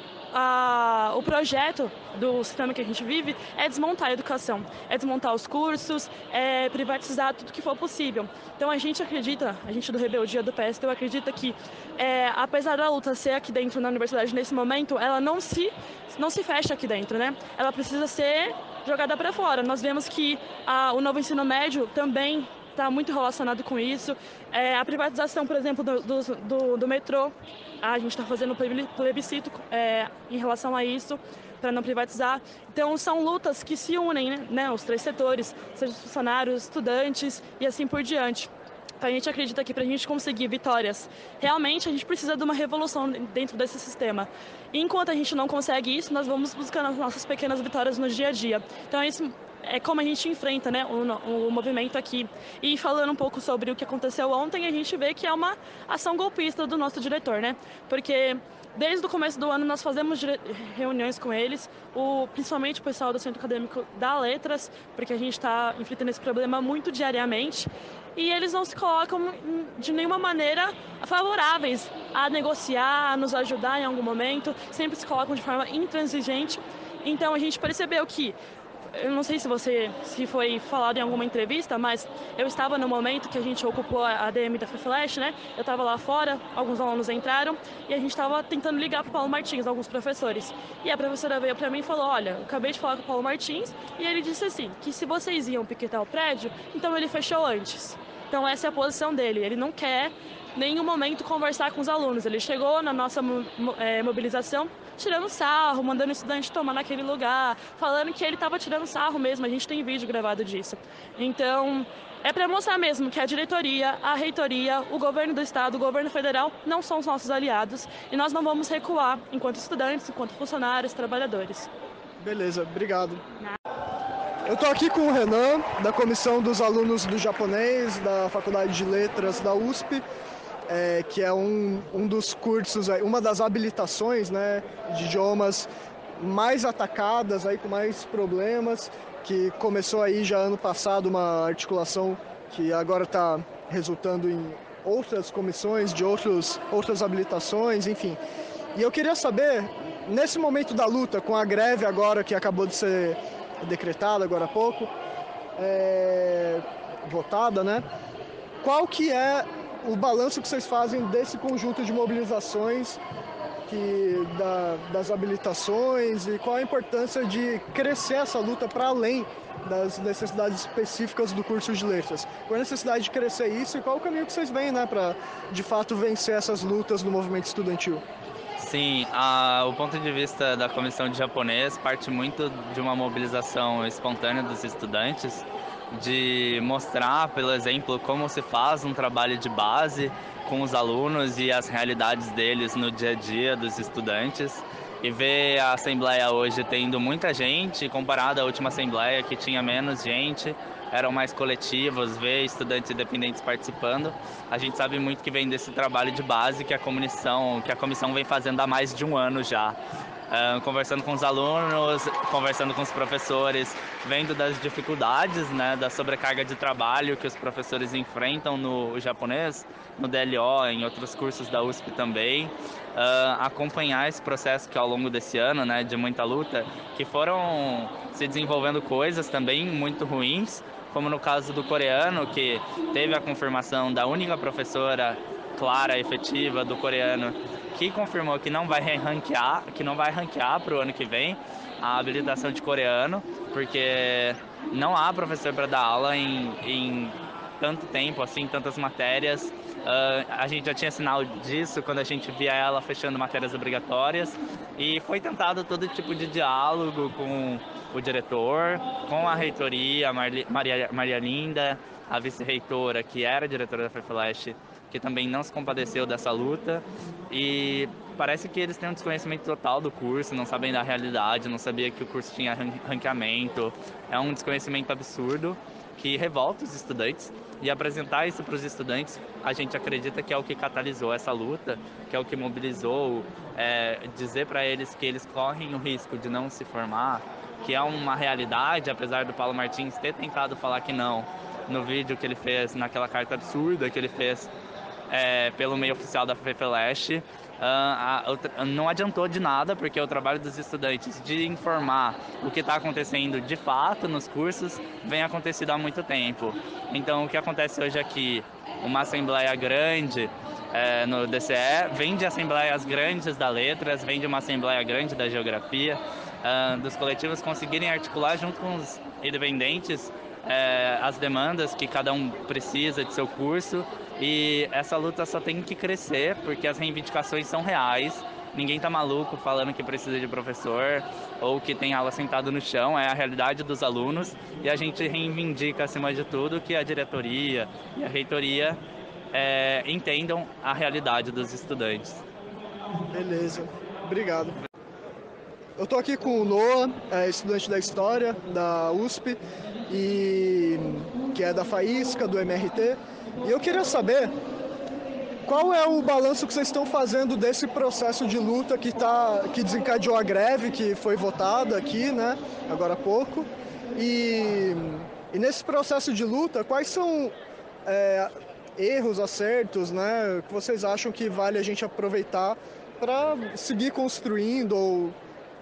o projeto do sistema que a gente vive é desmontar a educação, é desmontar os cursos, é privatizar tudo que for possível. Então a gente do Rebeldia do PSTU acredita que, apesar da luta ser aqui dentro na universidade nesse momento, ela não se fecha aqui dentro, né? Ela precisa ser jogada para fora. Nós vemos que o novo ensino médio também está muito relacionado com isso. A privatização, por exemplo, do metrô, a gente está fazendo plebiscito em relação a isso, para não privatizar. Então, são lutas que se unem, né, os três setores, seja os funcionários, estudantes e assim por diante. Então, a gente acredita que para a gente conseguir vitórias, realmente a gente precisa de uma revolução dentro desse sistema. E enquanto a gente não consegue isso, nós vamos buscando as nossas pequenas vitórias no dia a dia. Então, isso é como a gente enfrenta, né, o movimento aqui. E falando um pouco sobre o que aconteceu ontem, a gente vê que é uma ação golpista do nosso diretor, né? Porque desde o começo do ano nós fazemos reuniões com eles, principalmente o pessoal do Centro Acadêmico da Letras, porque a gente está enfrentando esse problema muito diariamente. E eles não se colocam de nenhuma maneira favoráveis a negociar, a nos ajudar em algum momento, sempre se colocam de forma intransigente. Então a gente percebeu que eu não sei se foi falado em alguma entrevista, mas eu estava no momento que a gente ocupou a ADM da FEFELESH, né? Eu estava lá fora, alguns alunos entraram e a gente estava tentando ligar para o Paulo Martins, alguns professores. E a professora veio para mim e falou, olha, eu acabei de falar com o Paulo Martins e ele disse assim, que se vocês iam piquetar o prédio, então ele fechou antes. Então essa é a posição dele, ele não quer em nenhum momento conversar com os alunos. Ele chegou na nossa mobilização tirando sarro, mandando o estudante tomar naquele lugar, falando que ele estava tirando sarro mesmo, a gente tem vídeo gravado disso. Então, é para mostrar mesmo que a diretoria, a reitoria, o governo do estado, o governo federal não são os nossos aliados e nós não vamos recuar enquanto estudantes, enquanto funcionários, trabalhadores. Beleza, obrigado. Eu estou aqui com o Renan, da Comissão dos Alunos do Japonês, da Faculdade de Letras da USP, que é um dos cursos, uma das habilitações, né, de idiomas mais atacadas, aí, com mais problemas, que começou aí já ano passado uma articulação que agora está resultando em outras comissões de outras habilitações, enfim. E eu queria saber, nesse momento da luta, com a greve agora que acabou de ser decretada agora há pouco, votada, né? Qual que é o balanço que vocês fazem desse conjunto de mobilizações das habilitações e qual a importância de crescer essa luta para além das necessidades específicas do curso de letras? Qual a necessidade de crescer isso e qual o caminho que vocês veem, né, para de fato vencer essas lutas no movimento estudantil? Sim, o ponto de vista da Comissão de Japonês parte muito de uma mobilização espontânea dos estudantes, de mostrar, pelo exemplo, como se faz um trabalho de base com os alunos e as realidades deles no dia a dia dos estudantes. E ver a Assembleia hoje tendo muita gente, comparada à última Assembleia que tinha menos gente, eram mais coletivos, ver estudantes independentes participando. A gente sabe muito que vem desse trabalho de base que a comissão vem fazendo há mais de um ano já. Conversando com os alunos, conversando com os professores, vendo das dificuldades, né, da sobrecarga de trabalho que os professores enfrentam no japonês, no DLO, em outros cursos da USP também. Acompanhar esse processo que ao longo desse ano, né, de muita luta, que foram se desenvolvendo coisas também muito ruins, como no caso do coreano, que teve a confirmação da única professora clara, efetiva do coreano, que confirmou que não vai ranquear para o ano que vem a habilitação de coreano, porque não há professor para dar aula em tanto tempo, assim, tantas matérias. A gente já tinha sinal disso quando a gente via ela fechando matérias obrigatórias e foi tentado todo tipo de diálogo com o diretor, com a reitoria, Maria Linda, a vice-reitora, que era diretora da FEFELESH, que também não se compadeceu dessa luta, e parece que eles têm um desconhecimento total do curso, não sabem da realidade, não sabia que o curso tinha ranqueamento. É um desconhecimento absurdo que revolta os estudantes, e apresentar isso para os estudantes, a gente acredita que é o que catalisou essa luta, que é o que mobilizou, dizer para eles que eles correm o risco de não se formar, que é uma realidade, apesar do Paulo Martins ter tentado falar que não, no vídeo que ele fez, naquela carta absurda que ele fez pelo meio oficial da FEFELESH, não adiantou de nada, porque o trabalho dos estudantes de informar o que está acontecendo de fato nos cursos vem acontecendo há muito tempo. Então, o que acontece hoje aqui, uma assembleia grande no DCE, vem de assembleias grandes da Letras, vem de uma assembleia grande da Geografia, dos coletivos conseguirem articular junto com os independentes as demandas que cada um precisa de seu curso, e essa luta só tem que crescer porque as reivindicações são reais. Ninguém tá maluco falando que precisa de professor ou que tem aula sentado no chão, é a realidade dos alunos, e a gente reivindica acima de tudo que a diretoria e a reitoria entendam a realidade dos estudantes. Beleza, obrigado. Eu estou aqui com o Noah, estudante da História da USP, que é da Faísca, do MRT, e eu queria saber qual é o balanço que vocês estão fazendo desse processo de luta que desencadeou a greve, que foi votada aqui, né, agora há pouco, e nesse processo de luta, quais são erros, acertos, né, que vocês acham que vale a gente aproveitar para seguir construindo ou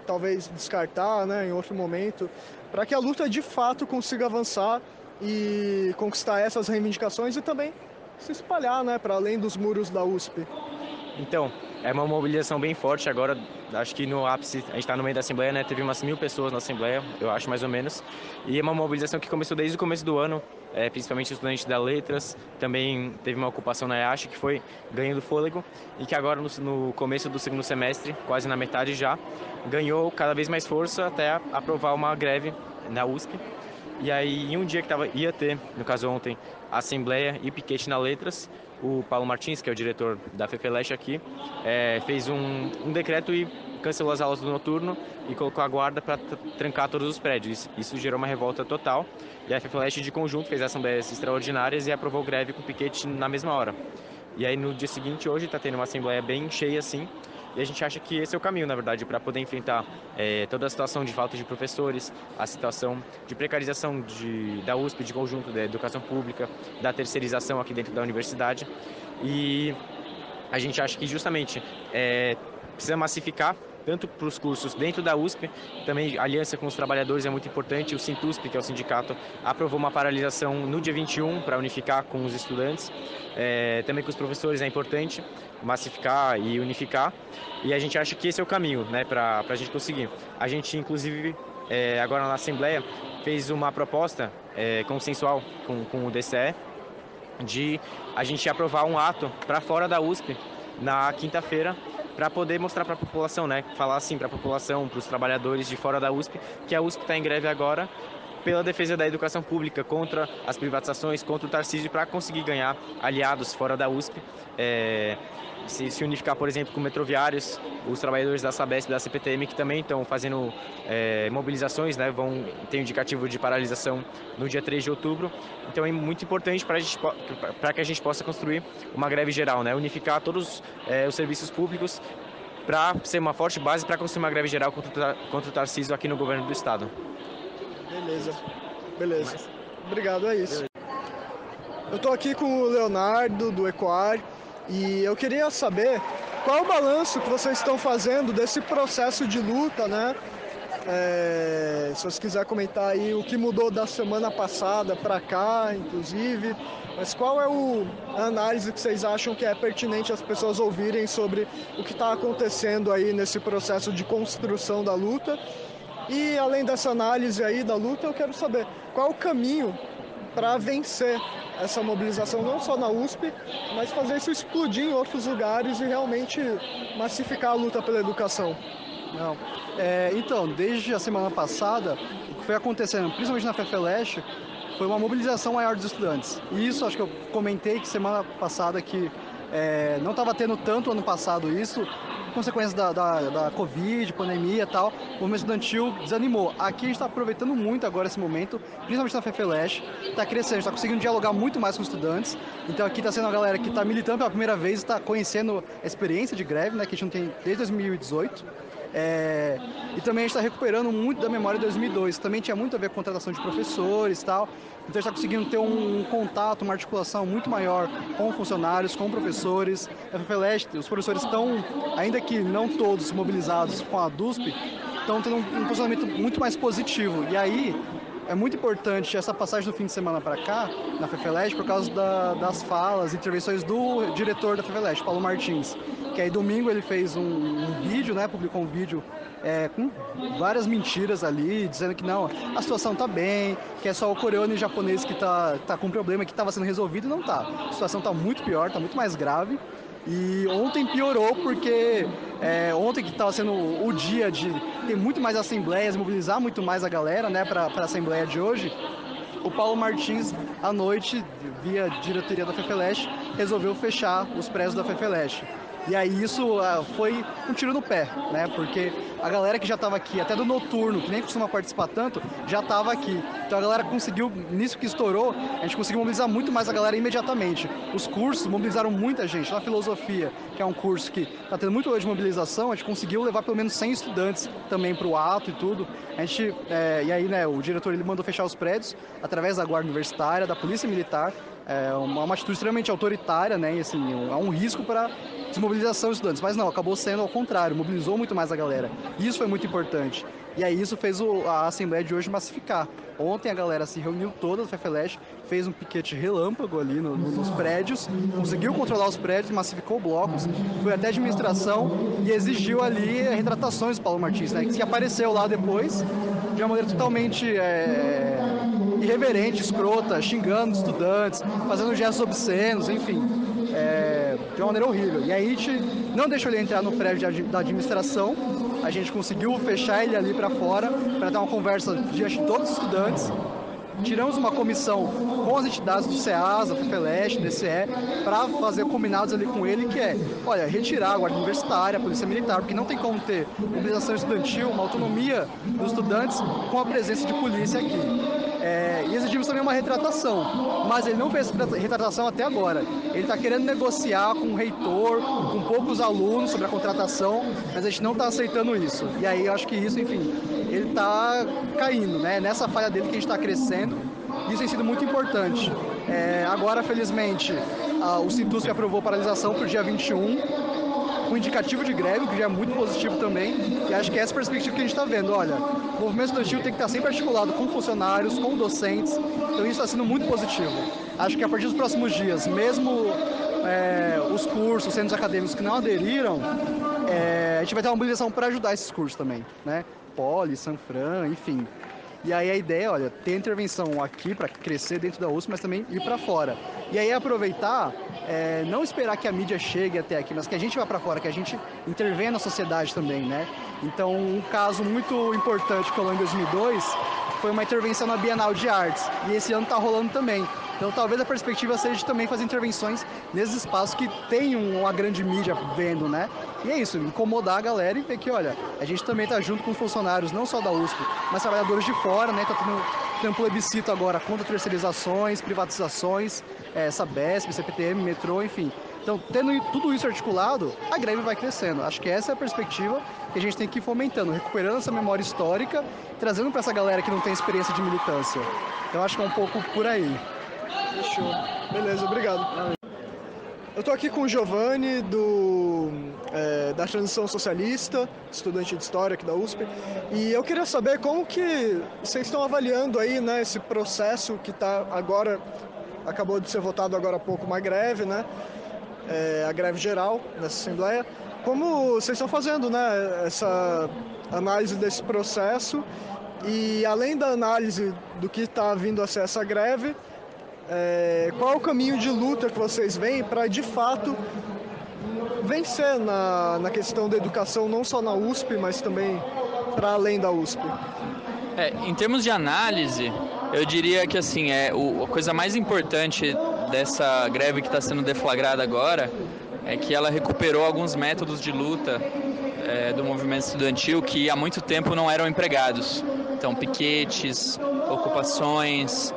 talvez descartar, né, em outro momento, para que a luta de fato consiga avançar e conquistar essas reivindicações e também se espalhar, né, para além dos muros da USP? Então, é uma mobilização bem forte agora, acho que no ápice, a gente está no meio da Assembleia, né? Teve umas 1.000 pessoas na Assembleia, eu acho, mais ou menos. E é uma mobilização que começou desde o começo do ano, principalmente estudantes da Letras, também teve uma ocupação na EASH, que foi ganhando fôlego, e que agora no começo do segundo semestre, quase na metade já, ganhou cada vez mais força até aprovar uma greve na USP. E aí, em um dia que ia ter, no caso ontem, Assembleia e piquete na Letras, o Paulo Martins, que é o diretor da FEFELESH aqui, fez um decreto e cancelou as aulas do noturno e colocou a guarda para trancar todos os prédios. Isso gerou uma revolta total e a FEFELESH de conjunto fez assembleias extraordinárias e aprovou greve com piquete na mesma hora. E aí no dia seguinte, hoje, está tendo uma assembleia bem cheia assim, e a gente acha que esse é o caminho, na verdade, para poder enfrentar toda a situação de falta de professores, a situação de precarização da USP, de conjunto da educação pública, da terceirização aqui dentro da universidade. E a gente acha que justamente precisa massificar tanto para os cursos dentro da USP, também a aliança com os trabalhadores é muito importante. O Sintusp, que é o sindicato, aprovou uma paralisação no dia 21 para unificar com os estudantes. Também com os professores é importante massificar e unificar. E a gente acha que esse é o caminho, né, para a gente conseguir. A gente, inclusive, agora na Assembleia, fez uma proposta consensual com o DCE de a gente aprovar um ato para fora da USP na quinta-feira, para poder mostrar para a população, né, falar assim para a população, para os trabalhadores de fora da USP, que a USP está em greve agora pela defesa da educação pública, contra as privatizações, contra o Tarcísio, para conseguir ganhar aliados fora da USP, se unificar, por exemplo, com metroviários, os trabalhadores da Sabesp e da CPTM, que também estão fazendo mobilizações, né, tem um indicativo de paralisação no dia 3 de outubro. Então é muito importante para que a gente possa construir uma greve geral, né, unificar todos os serviços públicos para ser uma forte base para construir uma greve geral contra o Tarcísio aqui no governo do Estado. Beleza. Obrigado, é isso. Eu estou aqui com o Leonardo, do Ecoar, e eu queria saber qual é o balanço que vocês estão fazendo desse processo de luta, né? Se você quiser comentar aí o que mudou da semana passada para cá, inclusive, mas qual é a análise que vocês acham que é pertinente as pessoas ouvirem sobre o que está acontecendo aí nesse processo de construção da luta? E além dessa análise aí da luta, eu quero saber qual é o caminho para vencer essa mobilização, não só na USP, mas fazer isso explodir em outros lugares e realmente massificar a luta pela educação. Então, desde a semana passada, o que foi acontecendo, principalmente na FEFELESH, foi uma mobilização maior dos estudantes. E isso, acho que eu comentei que semana passada que não estava tendo tanto ano passado isso, consequências da Covid, pandemia e tal, o movimento estudantil desanimou. Aqui a gente está aproveitando muito agora esse momento, principalmente na FEFELESH, está crescendo, está conseguindo dialogar muito mais com os estudantes. Então aqui está sendo a galera que está militando pela primeira vez, está conhecendo a experiência de greve, né, que a gente não tem desde 2018. E também a gente está recuperando muito da memória de 2002, que também tinha muito a ver com contratação de professores e tal. Então a gente está conseguindo ter um contato, uma articulação muito maior com funcionários, com professores. A FEFELESH, os professores estão, ainda que não todos mobilizados com a DUSP, estão tendo um posicionamento muito mais positivo. E aí é muito importante essa passagem do fim de semana para cá, na FEFELESH, por causa das falas, intervenções do diretor da FEFELESH, Paulo Martins. Que aí domingo ele fez um vídeo, né, publicou um vídeo com várias mentiras ali, dizendo que não, a situação tá bem, que é só o coreano e o japonês que tá com problema, que estava sendo resolvido, e não tá. A situação tá muito pior, tá muito mais grave. E ontem piorou porque ontem que estava sendo o dia de ter muito mais assembleias, mobilizar muito mais a galera, né, para a assembleia de hoje, o Paulo Martins, à noite, via diretoria da FEFELESH, resolveu fechar os prédios da FEFELESH. E aí isso foi um tiro no pé, né? Porque a galera que já estava aqui, até do noturno, que nem costuma participar tanto, já estava aqui. Então a galera conseguiu, nisso que estourou, a gente conseguiu mobilizar muito mais a galera imediatamente. Os cursos mobilizaram muita gente. Na filosofia, que é um curso que está tendo muito hoje de mobilização, a gente conseguiu levar pelo menos 100 estudantes também para o ato e tudo. A gente, e aí, né, o diretor ele mandou fechar os prédios através da guarda universitária, da polícia militar. É uma atitude extremamente autoritária, né? E, assim, é um risco para desmobilização de estudantes, mas não, acabou sendo ao contrário, mobilizou muito mais a galera. Isso foi muito importante. E aí isso fez a Assembleia de hoje massificar. Ontem a galera se reuniu toda do FEFELESH, fez um piquete relâmpago ali nos prédios, conseguiu controlar os prédios, massificou blocos, foi até a administração e exigiu ali retratações do Paulo Martins, né, que apareceu lá depois de uma maneira totalmente irreverente, escrota, xingando estudantes, fazendo gestos obscenos, enfim, de uma maneira horrível. E aí a gente não deixou ele entrar no prédio da administração, a gente conseguiu fechar ele ali para fora, para dar uma conversa diante de todos os estudantes. Tiramos uma comissão com as entidades do CEASA, FEFELESH, DCE, para fazer combinados ali com ele, que retirar a Guarda Universitária, a Polícia Militar, porque não tem como ter mobilização estudantil, uma autonomia dos estudantes com a presença de polícia aqui. E exigimos também uma retratação, mas ele não fez retratação até agora. Ele está querendo negociar com o reitor, com poucos alunos sobre a contratação, mas a gente não está aceitando isso. E aí eu acho que isso, enfim, ele está caindo, né? Nessa falha dele que a gente está crescendo, isso tem sido muito importante. Agora, felizmente, o Sintusp aprovou paralisação para o dia 21, com indicativo de greve, que já é muito positivo também, e acho que é essa perspectiva que a gente está vendo. Olha, o movimento estudantil tem que estar sempre articulado com funcionários, com docentes, então isso está sendo muito positivo. Acho que a partir dos próximos dias, mesmo os cursos, os centros acadêmicos que não aderiram, a gente vai ter uma mobilização para ajudar esses cursos também, né? Poli, Sanfran, enfim. E aí a ideia, olha, ter intervenção aqui para crescer dentro da USP, mas também ir para fora. E aí aproveitar, não esperar que a mídia chegue até aqui, mas que a gente vá para fora, que a gente intervenha na sociedade também, né? Então, um caso muito importante que rolou em 2002 foi uma intervenção na Bienal de Artes. E esse ano está rolando também. Então, talvez a perspectiva seja de também fazer intervenções nesses espaços que tem uma grande mídia vendo, né? E é isso, incomodar a galera e ver que, olha, a gente também está junto com funcionários, não só da USP, mas trabalhadores de fora, né? Está tendo um plebiscito agora contra terceirizações, privatizações, Sabesp, CPTM, metrô, enfim. Então, tendo tudo isso articulado, a greve vai crescendo. Acho que essa é a perspectiva que a gente tem que ir fomentando, recuperando essa memória histórica, trazendo para essa galera que não tem experiência de militância. Então, acho que é um pouco por aí. Fechou. Beleza, obrigado. Eu estou aqui com o Giovanni, da Transição Socialista, estudante de História aqui da USP, e eu queria saber como que vocês estão avaliando aí, né, esse processo que está agora, acabou de ser votado agora há pouco uma greve, né, a greve geral nessa Assembleia. Como vocês estão fazendo, né, essa análise desse processo e, além da análise do que está vindo a ser essa greve, qual é o caminho de luta que vocês veem para, de fato, vencer na questão da educação, não só na USP, mas também para além da USP? Em termos de análise, eu diria que assim, a coisa mais importante dessa greve que está sendo deflagrada agora é que ela recuperou alguns métodos de luta do movimento estudantil que há muito tempo não eram empregados. Então, piquetes, ocupações,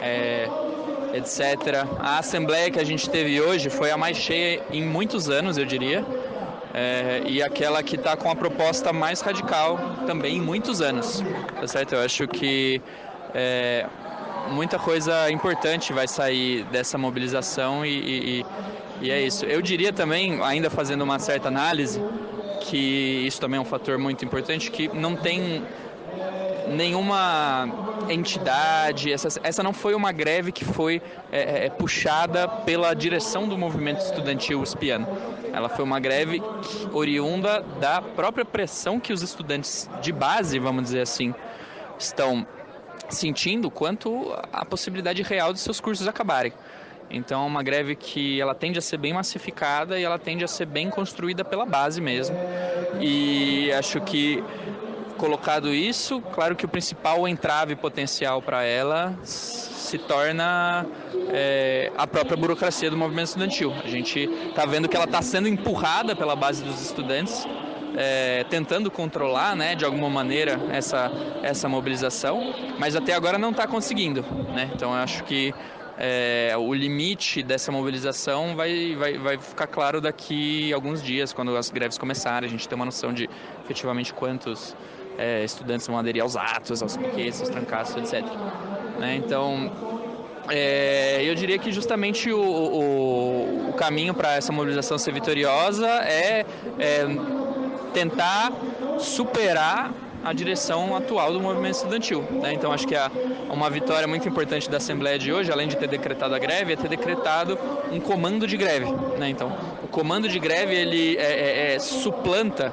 etc. A assembleia que a gente teve hoje foi a mais cheia em muitos anos, eu diria, e aquela que está com a proposta mais radical também em muitos anos, tá certo? Eu acho que muita coisa importante vai sair dessa mobilização e é isso. Eu diria também, ainda fazendo uma certa análise, que isso também é um fator muito importante, que não tem nenhuma entidade, essa não foi uma greve que foi puxada pela direção do movimento estudantil uspiano. Ela foi uma greve oriunda da própria pressão que os estudantes de base, vamos dizer assim, estão sentindo quanto à possibilidade real de seus cursos acabarem. Então é uma greve que ela tende a ser bem massificada e ela tende a ser bem construída pela base mesmo. E acho que, colocado isso, claro que o principal entrave potencial para ela se torna a própria burocracia do movimento estudantil. A gente está vendo que ela está sendo empurrada pela base dos estudantes, tentando controlar, né, de alguma maneira essa mobilização, mas até agora não está conseguindo, né? Então eu acho que o limite dessa mobilização vai ficar claro daqui a alguns dias, quando as greves começarem, a gente tem uma noção de efetivamente quantos estudantes vão aderir aos atos, aos piquetes, aos trancaços, etc. Né? Então, eu diria que justamente o caminho para essa mobilização ser vitoriosa é tentar superar a direção atual do movimento estudantil, né? Então acho que uma vitória muito importante da Assembleia de hoje, além de ter decretado a greve, é ter decretado um comando de greve, né? Então o comando de greve ele suplanta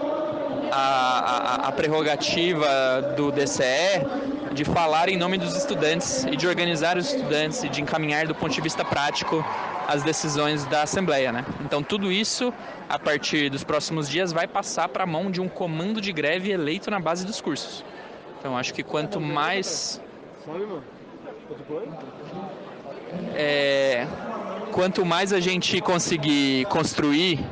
a prerrogativa do DCE de falar em nome dos estudantes e de organizar os estudantes e de encaminhar do ponto de vista prático as decisões da Assembleia, né? Então tudo isso, a partir dos próximos dias, vai passar para a mão de um comando de greve eleito na base dos cursos. Então acho que quanto mais a gente conseguir construir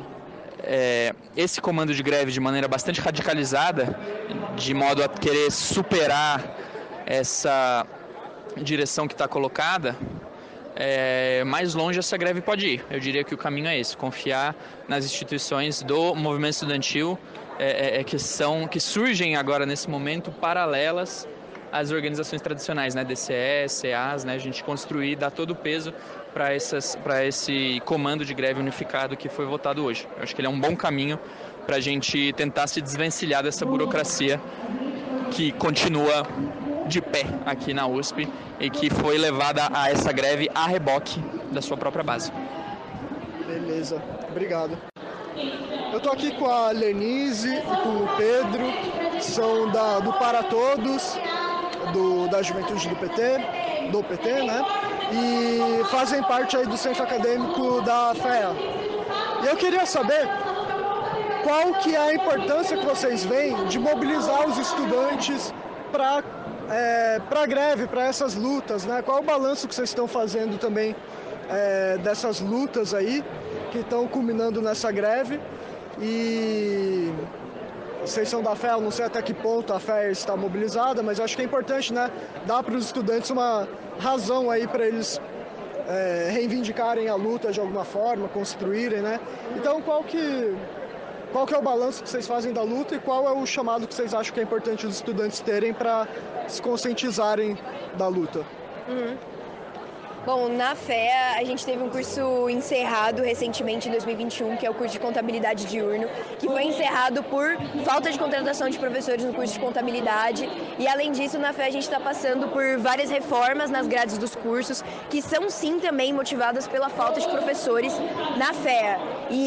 esse comando de greve de maneira bastante radicalizada, de modo a querer superar essa direção que está colocada, mais longe essa greve pode ir. Eu diria que o caminho é esse, confiar nas instituições do movimento estudantil que surgem agora nesse momento paralelas às organizações tradicionais, né, DCE, CEAs, né, a gente construir, dar todo o peso para esse comando de greve unificado que foi votado hoje. Eu acho que ele é um bom caminho para a gente tentar se desvencilhar dessa burocracia que continua de pé aqui na USP e que foi levada a essa greve a reboque da sua própria base. Beleza, obrigado. Eu tô aqui com a Lenise e com o Pedro, que são do Para Todos, da Juventude do PT, né? E fazem parte aí do Centro Acadêmico da FEA. E eu queria saber qual que é a importância que vocês veem de mobilizar os estudantes para a greve, para essas lutas, né? Qual é o balanço que vocês estão fazendo também dessas lutas aí, que estão culminando nessa greve? E vocês são da FEA, eu não sei até que ponto a FEA está mobilizada, mas eu acho que é importante, né, dar para os estudantes uma razão aí para eles reivindicarem a luta de alguma forma, construírem, né? Então qual que é o balanço que vocês fazem da luta e qual é o chamado que vocês acham que é importante os estudantes terem para se conscientizarem da luta? Bom, na FEA a gente teve um curso encerrado recentemente em 2021, que é o curso de Contabilidade Diurno, que foi encerrado por falta de contratação de professores no curso de Contabilidade. E além disso, na FEA a gente está passando por várias reformas nas grades dos cursos, que são sim também motivadas pela falta de professores na FEA.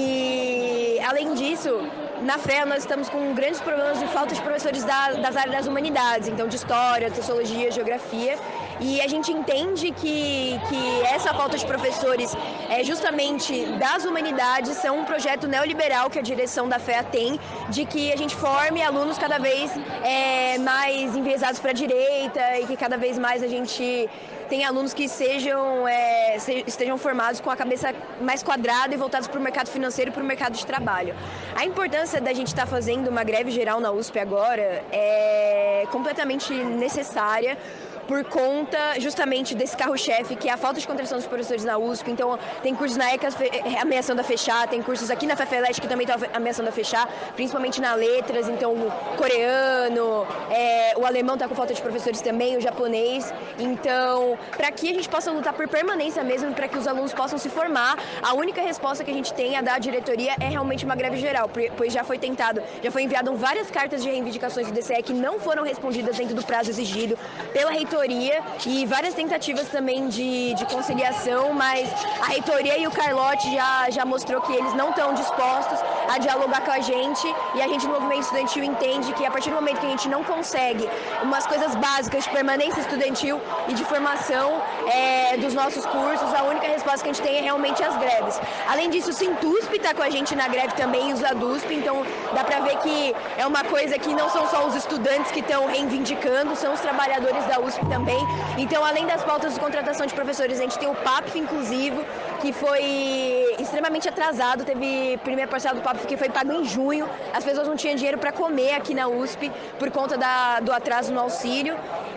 E além disso, na FEA nós estamos com grandes problemas de falta de professores das áreas das humanidades, então de história, sociologia, geografia. E a gente entende que essa falta de professores justamente das humanidades são um projeto neoliberal que a direção da FEA tem, de que a gente forme alunos cada vez mais enviesados para a direita e que cada vez mais a gente tem alunos que estejam formados com a cabeça mais quadrada e voltados para o mercado financeiro e para o mercado de trabalho. A importância da gente estar fazendo uma greve geral na USP agora é completamente necessária, por conta justamente desse carro-chefe, que é a falta de contratação dos professores na USP. Então, tem cursos na ECA ameaçando a fechar, tem cursos aqui na FEFELESH que também estão ameaçando a fechar, principalmente na letras, então o coreano, o alemão está com falta de professores também, o japonês. Então, para que a gente possa lutar por permanência mesmo, para que os alunos possam se formar, a única resposta que a gente tem a dar à diretoria é realmente uma greve geral, pois já foi enviado várias cartas de reivindicações do DCE que não foram respondidas dentro do prazo exigido pela reitoria e várias tentativas também de conciliação, mas a reitoria e o Carlotti já mostrou que eles não estão dispostos a dialogar com a gente, e a gente no movimento estudantil entende que a partir do momento que a gente não consegue umas coisas básicas de permanência estudantil e de formação dos nossos cursos, a única resposta que a gente tem é realmente as greves. Além disso, o Sintusp está com a gente na greve também, os ADUSP, então dá para ver que é uma coisa que não são só os estudantes que estão reivindicando, são os trabalhadores da USP também. Então, além das pautas de contratação de professores, a gente tem o PAPF inclusivo, que foi extremamente atrasado, teve primeira parcela do PAPF que foi pago em junho, as pessoas não tinham dinheiro para comer aqui na USP por conta do atraso no auxílio.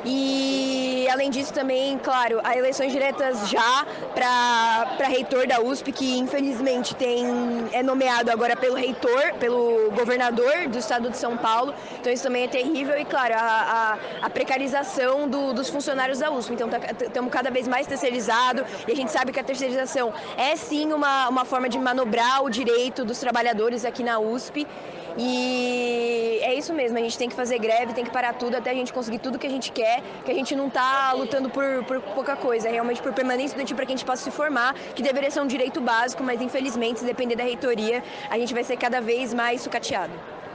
E, além disso, também, claro, há eleições diretas já para reitor da USP, que infelizmente é nomeado agora pelo reitor, pelo governador do estado de São Paulo. Então isso também é terrível e, claro, a precarização dos funcionários da USP. Então estamos cada vez mais terceirizados e a gente sabe que a terceirização é sim uma forma de manobrar o direito dos trabalhadores aqui na USP. E é isso mesmo, a gente tem que fazer greve, tem que parar tudo até a gente conseguir tudo que a gente quer, que a gente não está lutando por pouca coisa, é realmente por permanência estudantil para que a gente possa se formar, que deveria ser um direito básico, mas infelizmente, se depender da reitoria, a gente vai ser cada vez mais sucateado.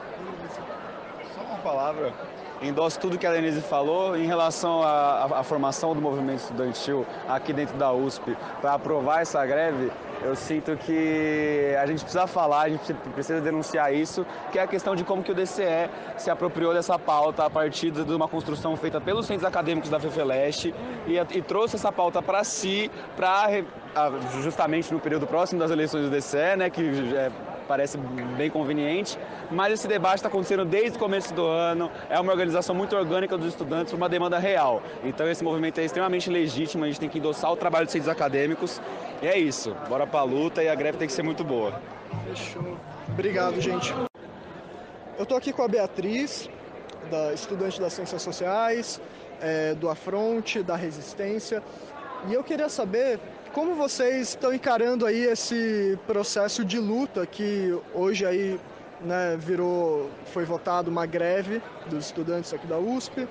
Só uma palavra, endosso tudo que a Denise falou em relação à formação do movimento estudantil aqui dentro da USP para aprovar essa greve. Eu sinto que a gente precisa falar, a gente precisa denunciar isso, que é a questão de como que o DCE se apropriou dessa pauta a partir de uma construção feita pelos centros acadêmicos da FEFELESH e trouxe essa pauta para si, justamente no período próximo das eleições do DCE, né, que parece bem conveniente, mas esse debate está acontecendo desde o começo do ano, é uma organização muito orgânica dos estudantes, uma demanda real. Então esse movimento é extremamente legítimo, a gente tem que endossar o trabalho dos centros acadêmicos, e é isso, bora pra luta e a greve tem que ser muito boa. Fechou. Obrigado, gente. Eu tô aqui com a Beatriz, estudante das Ciências Sociais, do Afronte, da Resistência, e eu queria saber como vocês estão encarando aí esse processo de luta que hoje aí, né, foi votado uma greve dos estudantes aqui da USP.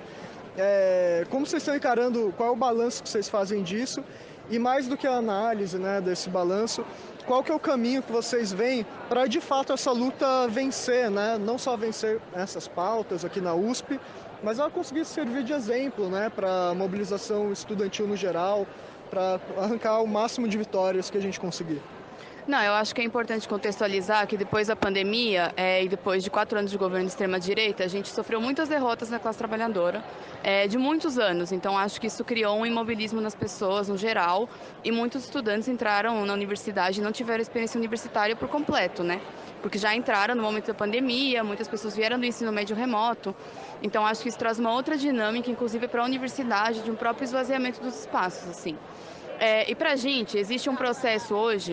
Como vocês estão encarando, qual é o balanço que vocês fazem disso? E mais do que a análise, né, desse balanço, qual que é o caminho que vocês veem para de fato essa luta vencer, né? Não só vencer essas pautas aqui na USP, mas ela conseguir servir de exemplo, né, para a mobilização estudantil no geral, para arrancar o máximo de vitórias que a gente conseguir. Não, eu acho que é importante contextualizar que depois da pandemia e depois de 4 anos de governo de extrema-direita, a gente sofreu muitas derrotas na classe trabalhadora de muitos anos. Então, acho que isso criou um imobilismo nas pessoas no geral e muitos estudantes entraram na universidade e não tiveram experiência universitária por completo, né? Porque já entraram no momento da pandemia, muitas pessoas vieram do ensino médio remoto. Então, acho que isso traz uma outra dinâmica, inclusive para a universidade, de um próprio esvaziamento dos espaços, assim. E para a gente, existe um processo hoje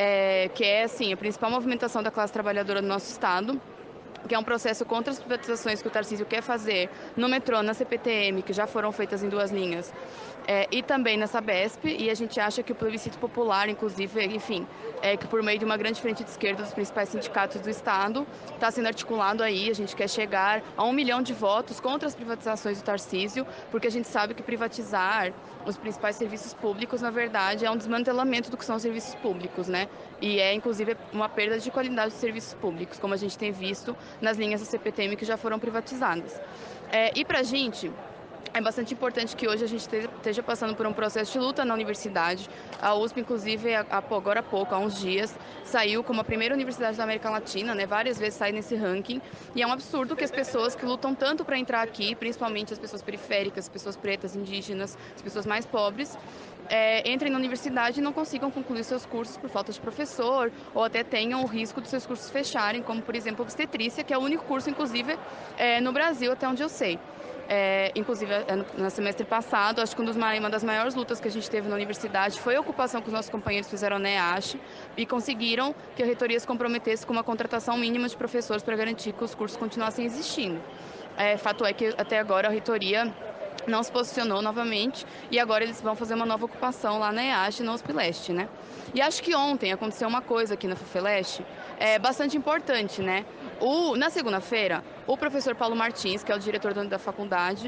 que é assim, a principal movimentação da classe trabalhadora do nosso estado, que é um processo contra as privatizações que o Tarcísio quer fazer no metrô, na CPTM, que já foram feitas em 2 linhas, e também na Sabesp, e a gente acha que o plebiscito popular, inclusive, enfim, que por meio de uma grande frente de esquerda dos principais sindicatos do Estado, está sendo articulado aí, a gente quer chegar a 1 milhão de votos contra as privatizações do Tarcísio, porque a gente sabe que privatizar os principais serviços públicos, na verdade, é um desmantelamento do que são os serviços públicos, né? E inclusive, uma perda de qualidade dos serviços públicos, como a gente tem visto nas linhas da CPTM que já foram privatizadas. E para a gente, é bastante importante que hoje a gente esteja passando por um processo de luta na universidade. A USP, inclusive, agora há pouco, há uns dias, saiu como a primeira universidade da América Latina, né? Várias vezes sai nesse ranking. E é um absurdo que as pessoas que lutam tanto para entrar aqui, principalmente as pessoas periféricas, as pessoas pretas, indígenas, as pessoas mais pobres, entrem na universidade e não consigam concluir seus cursos por falta de professor, ou até tenham o risco de seus cursos fecharem, como, por exemplo, obstetrícia, que é o único curso, inclusive, no Brasil, até onde eu sei. Inclusive, no semestre passado, acho que uma das maiores lutas que a gente teve na universidade foi a ocupação que os nossos companheiros fizeram na EASH e conseguiram que a reitoria se comprometesse com uma contratação mínima de professores para garantir que os cursos continuassem existindo. Fato é que, até agora, a reitoria não se posicionou novamente e agora eles vão fazer uma nova ocupação lá na EASH e na USP Leste, né? E acho que ontem aconteceu uma coisa aqui na FEFELESH bastante importante, né? Na segunda-feira, o professor Paulo Martins, que é o diretor da faculdade,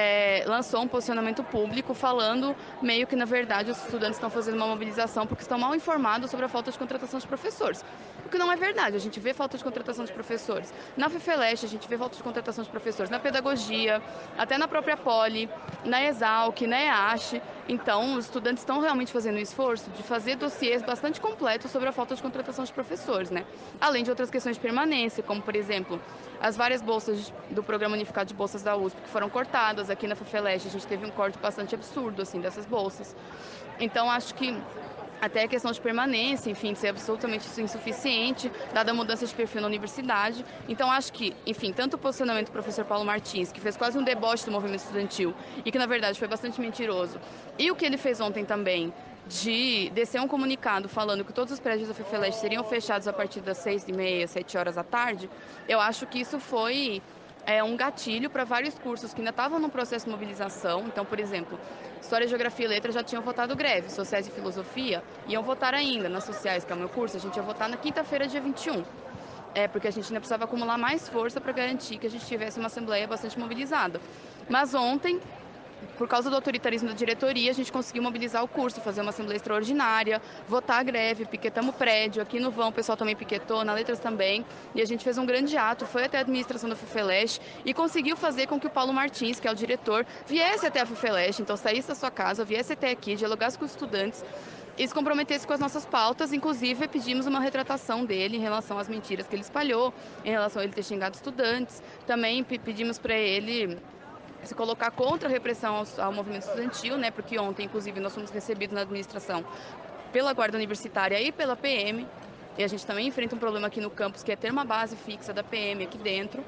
lançou um posicionamento público falando meio que, na verdade, os estudantes estão fazendo uma mobilização porque estão mal informados sobre a falta de contratação de professores. O que não é verdade, a gente vê falta de contratação de professores. Na FEFELESH, a gente vê falta de contratação de professores na pedagogia, até na própria Poli, na Exalc, na EASH. Então, os estudantes estão realmente fazendo o esforço de fazer dossiês bastante completos sobre a falta de contratação de professores, né? Além de outras questões de permanência, como, por exemplo, as várias bolsas do Programa Unificado de Bolsas da USP que foram cortadas. Aqui na FEFELESH a gente teve um corte bastante absurdo, assim, dessas bolsas. Então, acho que até a questão de permanência, enfim, de ser absolutamente insuficiente, dada a mudança de perfil na universidade. Então, acho que, enfim, tanto o posicionamento do professor Paulo Martins, que fez quase um deboche do movimento estudantil e que, na verdade, foi bastante mentiroso, e o que ele fez ontem também, de descer um comunicado falando que todos os prédios da FEFELESH seriam fechados a partir das 6h30, 7 horas da tarde, eu acho que isso foi um gatilho para vários cursos que ainda estavam no processo de mobilização. Então, por exemplo, História, Geografia e Letras já tinham votado greve, Sociais e Filosofia iam votar ainda. Nas Sociais, que é o meu curso, a gente ia votar na quinta-feira, dia 21. Porque a gente ainda precisava acumular mais força para garantir que a gente tivesse uma assembleia bastante mobilizada. Mas ontem, por causa do autoritarismo da diretoria, a gente conseguiu mobilizar o curso, fazer uma assembleia extraordinária, votar a greve, piquetamos o prédio, aqui no vão o pessoal também piquetou, na Letras também, e a gente fez um grande ato, foi até a administração da FEFELESH e conseguiu fazer com que o Paulo Martins, que é o diretor, viesse até a FEFELESH, então saísse da sua casa, viesse até aqui, dialogasse com os estudantes e se comprometesse com as nossas pautas. Inclusive pedimos uma retratação dele em relação às mentiras que ele espalhou, em relação a ele ter xingado estudantes, também pedimos para ele se colocar contra a repressão ao movimento estudantil, né? Porque ontem, inclusive, nós fomos recebidos na administração pela Guarda Universitária e pela PM, e a gente também enfrenta um problema aqui no campus, que é ter uma base fixa da PM aqui dentro.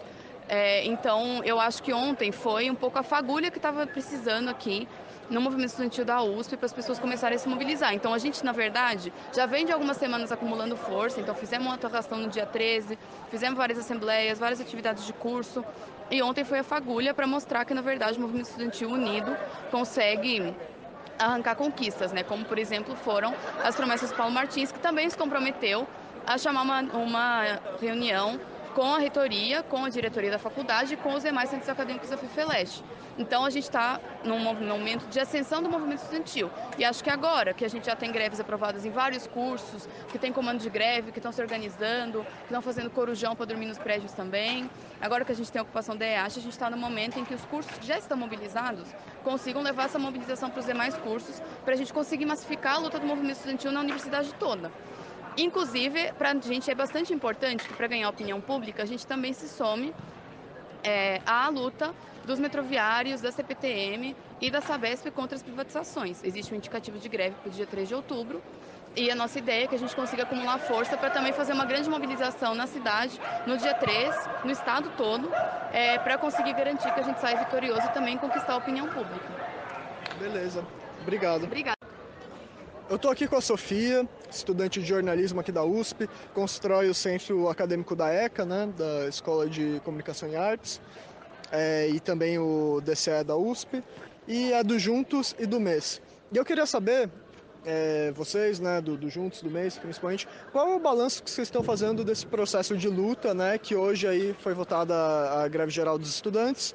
Então, eu acho que ontem foi um pouco a fagulha que estava precisando aqui no movimento estudantil da USP para as pessoas começarem a se mobilizar. Então, a gente, na verdade, já vem de algumas semanas acumulando força. Então, fizemos uma atuação no dia 13, fizemos várias assembleias, várias atividades de curso. E ontem foi a fagulha para mostrar que, na verdade, o movimento estudantil unido consegue arrancar conquistas, né? Como, por exemplo, foram as promessas do Paulo Martins, que também se comprometeu a chamar uma reunião com a reitoria, com a diretoria da faculdade e com os demais centros acadêmicos da FEFELESH. Então, a gente está num momento de ascensão do movimento estudantil. E acho que agora, que a gente já tem greves aprovadas em vários cursos, que tem comando de greve, que estão se organizando, que estão fazendo corujão para dormir nos prédios também, agora que a gente tem a ocupação da EASH, a gente está no momento em que os cursos que já estão mobilizados consigam levar essa mobilização para os demais cursos, para a gente conseguir massificar a luta do movimento estudantil na universidade toda. Inclusive, para a gente é bastante importante que, para ganhar opinião pública, a gente também se some à luta dos metroviários, da CPTM e da Sabesp contra as privatizações. Existe um indicativo de greve para o dia 3 de outubro e a nossa ideia é que a gente consiga acumular força para também fazer uma grande mobilização na cidade, no dia 3, no estado todo, para conseguir garantir que a gente saia vitorioso e também conquistar a opinião pública. Beleza. Obrigado. Obrigada. Eu estou aqui com a Sofia, estudante de jornalismo aqui da USP, constrói o Centro Acadêmico da ECA, né, da Escola de Comunicação e Artes, e também o DCE da USP, e é do Juntos e do MES. E eu queria saber, vocês, né, do Juntos, do MES principalmente, qual é o balanço que vocês estão fazendo desse processo de luta, né, que hoje aí foi votada a greve geral dos estudantes,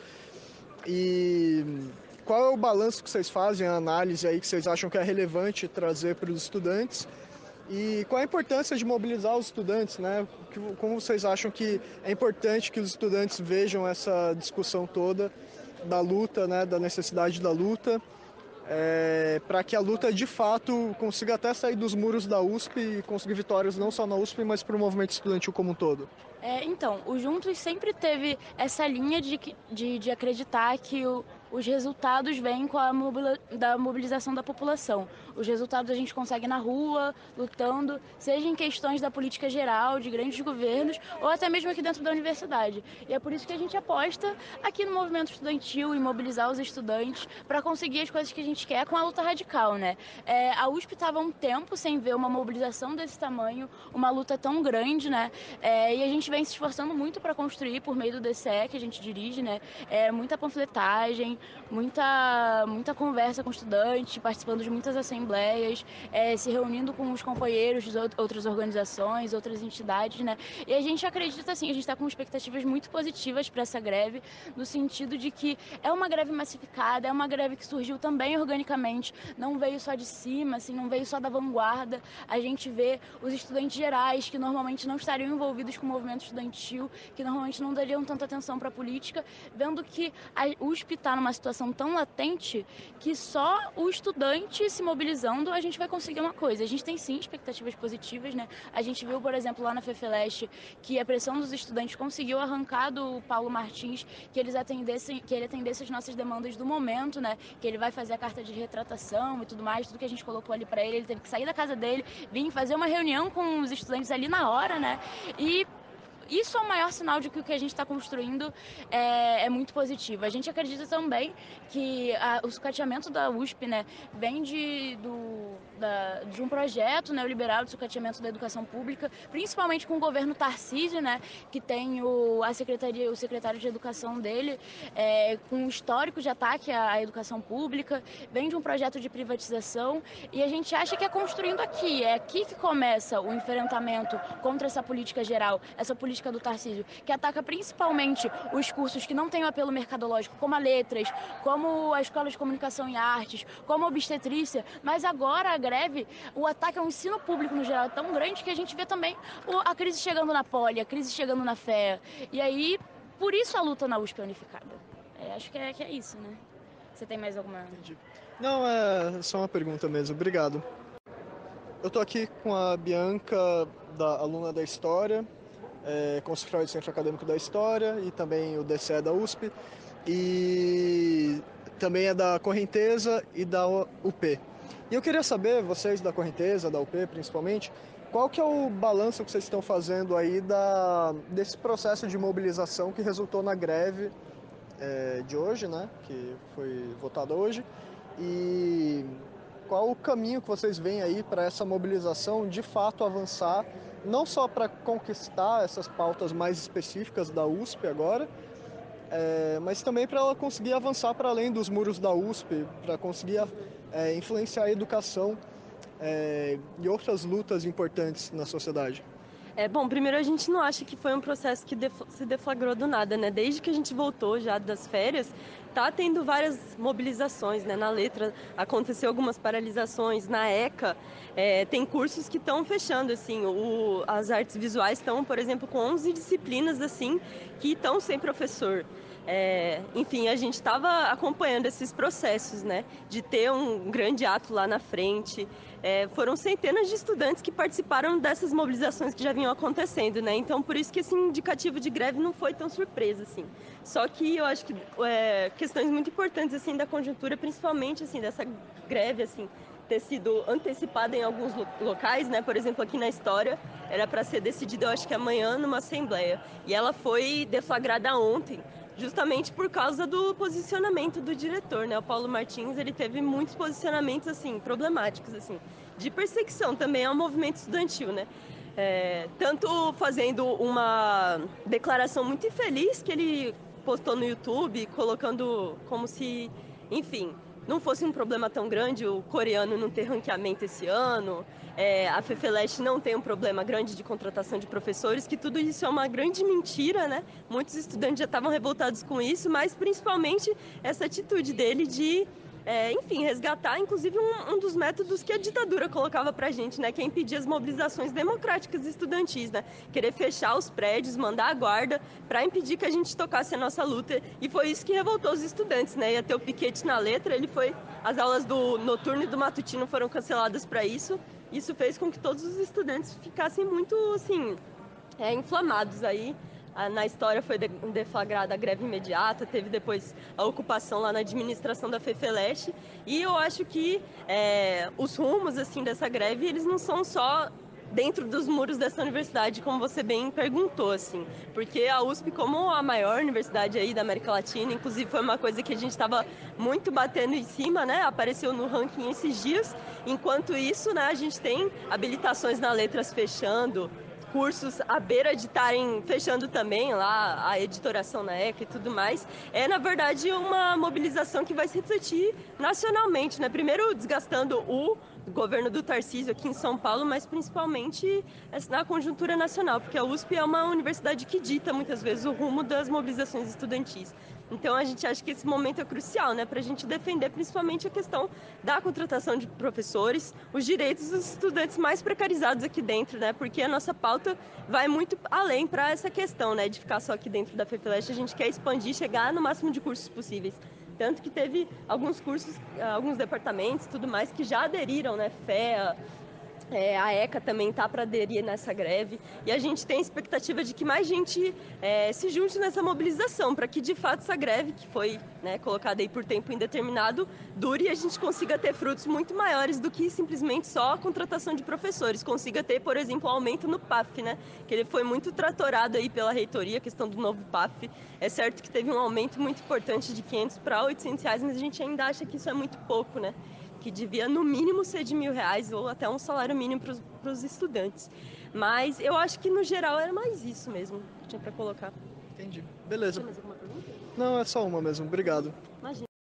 e qual é o balanço que vocês fazem, a análise aí que vocês acham que é relevante trazer para os estudantes? E qual a importância de mobilizar os estudantes, né? Como vocês acham que é importante que os estudantes vejam essa discussão toda da luta, né? Da necessidade da luta, para que a luta de fato consiga até sair dos muros da USP e conseguir vitórias não só na USP, mas para o movimento estudantil como um todo? Então, o Juntos sempre teve essa linha de acreditar que os resultados vêm com a mobilização da população. Os resultados a gente consegue na rua, lutando, seja em questões da política geral, de grandes governos, ou até mesmo aqui dentro da universidade. E é por isso que a gente aposta aqui no movimento estudantil, em mobilizar os estudantes para conseguir as coisas que a gente quer com a luta radical, né? A USP estava há um tempo sem ver uma mobilização desse tamanho, uma luta tão grande, né? E a gente vem se esforçando muito para construir por meio do DCE que a gente dirige, né? Muita panfletagem, muita conversa com estudantes, participando de muitas assembleias, se reunindo com os companheiros de outras organizações, outras entidades, né? E a gente acredita, assim, a gente está com expectativas muito positivas para essa greve, no sentido de que é uma greve massificada, é uma greve que surgiu também organicamente, não veio só de cima, assim, não veio só da vanguarda. A gente vê os estudantes gerais, que normalmente não estariam envolvidos com o movimento estudantil, que normalmente não dariam tanta atenção para a política, vendo que a USP está numa situação tão latente que só o estudante se mobilizando a gente vai conseguir uma coisa. A gente tem sim expectativas positivas, né? A gente viu, por exemplo, lá na FEFELESH que a pressão dos estudantes conseguiu arrancar do Paulo Martins que ele atendesse as nossas demandas do momento, né? Que ele vai fazer a carta de retratação e tudo mais, tudo que a gente colocou ali para ele teve que sair da casa dele, vir fazer uma reunião com os estudantes ali na hora, né? E isso é o maior sinal de que o que a gente está construindo é muito positivo. A gente acredita também que o sucateamento da USP, né, vem de um projeto neoliberal de sucateamento da educação pública, principalmente com o governo Tarcísio, né, que tem o secretário de educação dele, com um histórico de ataque à educação pública, vem de um projeto de privatização, e a gente acha que é construindo aqui, é aqui que começa o enfrentamento contra essa política geral, essa política do Tarcísio, que ataca principalmente os cursos que não têm o apelo mercadológico, como a Letras, como a Escola de Comunicação e Artes, como a Obstetrícia, mas agora a greve, o ataque ao ensino público no geral é tão grande que a gente vê também a crise chegando na Poli, a crise chegando na FEA, e aí, por isso a luta na USP é unificada. Acho que é isso, né? Você tem mais alguma... Entendi. Não, é só uma pergunta mesmo, obrigado. Eu tô aqui com a Bianca, aluna da História, consultora do Centro Acadêmico da História e também o DCE da USP, e também é da Correnteza e da UP. E eu queria saber, vocês da Correnteza, da UP principalmente, qual que é o balanço que vocês estão fazendo aí desse processo de mobilização que resultou na greve de hoje, né, que foi votada hoje, e qual o caminho que vocês veem aí para essa mobilização de fato avançar, não só para conquistar essas pautas mais específicas da USP agora, mas também para ela conseguir avançar para além dos muros da USP, para conseguir influenciar a educação e outras lutas importantes na sociedade. Bom, primeiro a gente não acha que foi um processo que se deflagrou do nada, né? Desde que a gente voltou já das férias, tá tendo várias mobilizações, né? Na Letra aconteceu algumas paralisações, na ECA tem cursos que estão fechando, assim, as artes visuais estão, por exemplo, com 11 disciplinas, assim, que estão sem professor. Enfim, a gente estava acompanhando esses processos, né? De ter um grande ato lá na frente. Foram centenas de estudantes que participaram dessas mobilizações que já vinham acontecendo, né? Então, por isso que esse indicativo de greve não foi tão surpresa, assim. Só que eu acho que questões muito importantes, assim, da conjuntura, principalmente, assim, dessa greve, assim, ter sido antecipada em alguns locais, né? Por exemplo, aqui na História, era para ser decidida, eu acho que amanhã, numa assembleia. E ela foi deflagrada ontem, justamente por causa do posicionamento do diretor, né? O Paulo Martins, ele teve muitos posicionamentos, assim, problemáticos, assim, de perseguição também ao movimento estudantil, né? Tanto fazendo uma declaração muito infeliz que ele postou no YouTube, colocando como se, enfim, não fosse um problema tão grande o coreano não ter ranqueamento esse ano, a FEFELESH não tem um problema grande de contratação de professores, que tudo isso é uma grande mentira, né? Muitos estudantes já estavam revoltados com isso, mas principalmente essa atitude dele de, enfim, resgatar inclusive um dos métodos que a ditadura colocava pra gente, né? Que é impedir as mobilizações democráticas estudantis, né? Querer fechar os prédios, mandar a guarda para impedir que a gente tocasse a nossa luta, e foi isso que revoltou os estudantes, né? Ia ter o piquete na Letra, as aulas do noturno e do matutino foram canceladas para isso. Isso fez com que todos os estudantes ficassem muito, assim, inflamados aí. Na História foi deflagrada a greve imediata, teve depois a ocupação lá na administração da FEFELESH, e eu acho que os rumos, assim, dessa greve, eles não são só dentro dos muros dessa universidade, como você bem perguntou, assim, porque a USP, como a maior universidade aí da América Latina, inclusive foi uma coisa que a gente estava muito batendo em cima, né, apareceu no ranking esses dias. Enquanto isso, né, a gente tem habilitações na Letras fechando, cursos à beira de estarem fechando também lá, a editoração na ECA e tudo mais. Na verdade, uma mobilização que vai se refletir nacionalmente, né? Primeiro desgastando o governo do Tarcísio aqui em São Paulo, mas principalmente na conjuntura nacional, porque a USP é uma universidade que dita muitas vezes o rumo das mobilizações estudantis. Então a gente acha que esse momento é crucial, né, para a gente defender principalmente a questão da contratação de professores, os direitos dos estudantes mais precarizados aqui dentro, né, porque a nossa pauta vai muito além para essa questão, né, de ficar só aqui dentro da FEFELESH. A gente quer expandir, chegar no máximo de cursos possíveis Tanto que teve alguns cursos, alguns departamentos e tudo mais que já aderiram, né? FEA, a ECA também está para aderir nessa greve, e a gente tem a expectativa de que mais gente se junte nessa mobilização, para que de fato essa greve, que foi, né, colocada aí por tempo indeterminado, dure e a gente consiga ter frutos muito maiores do que simplesmente só a contratação de professores, consiga ter, por exemplo, um aumento no PAF, né, que ele foi muito tratorado aí pela reitoria, a questão do novo PAF. É certo que teve um aumento muito importante de R$500 para R$800, mas a gente ainda acha que isso é muito pouco, né? Que devia no mínimo ser de R$1.000 ou até um salário mínimo para os estudantes. Mas eu acho que no geral era mais isso mesmo que tinha para colocar. Entendi. Beleza. Tem mais alguma pergunta? Não, é só uma mesmo. Obrigado. Imagina.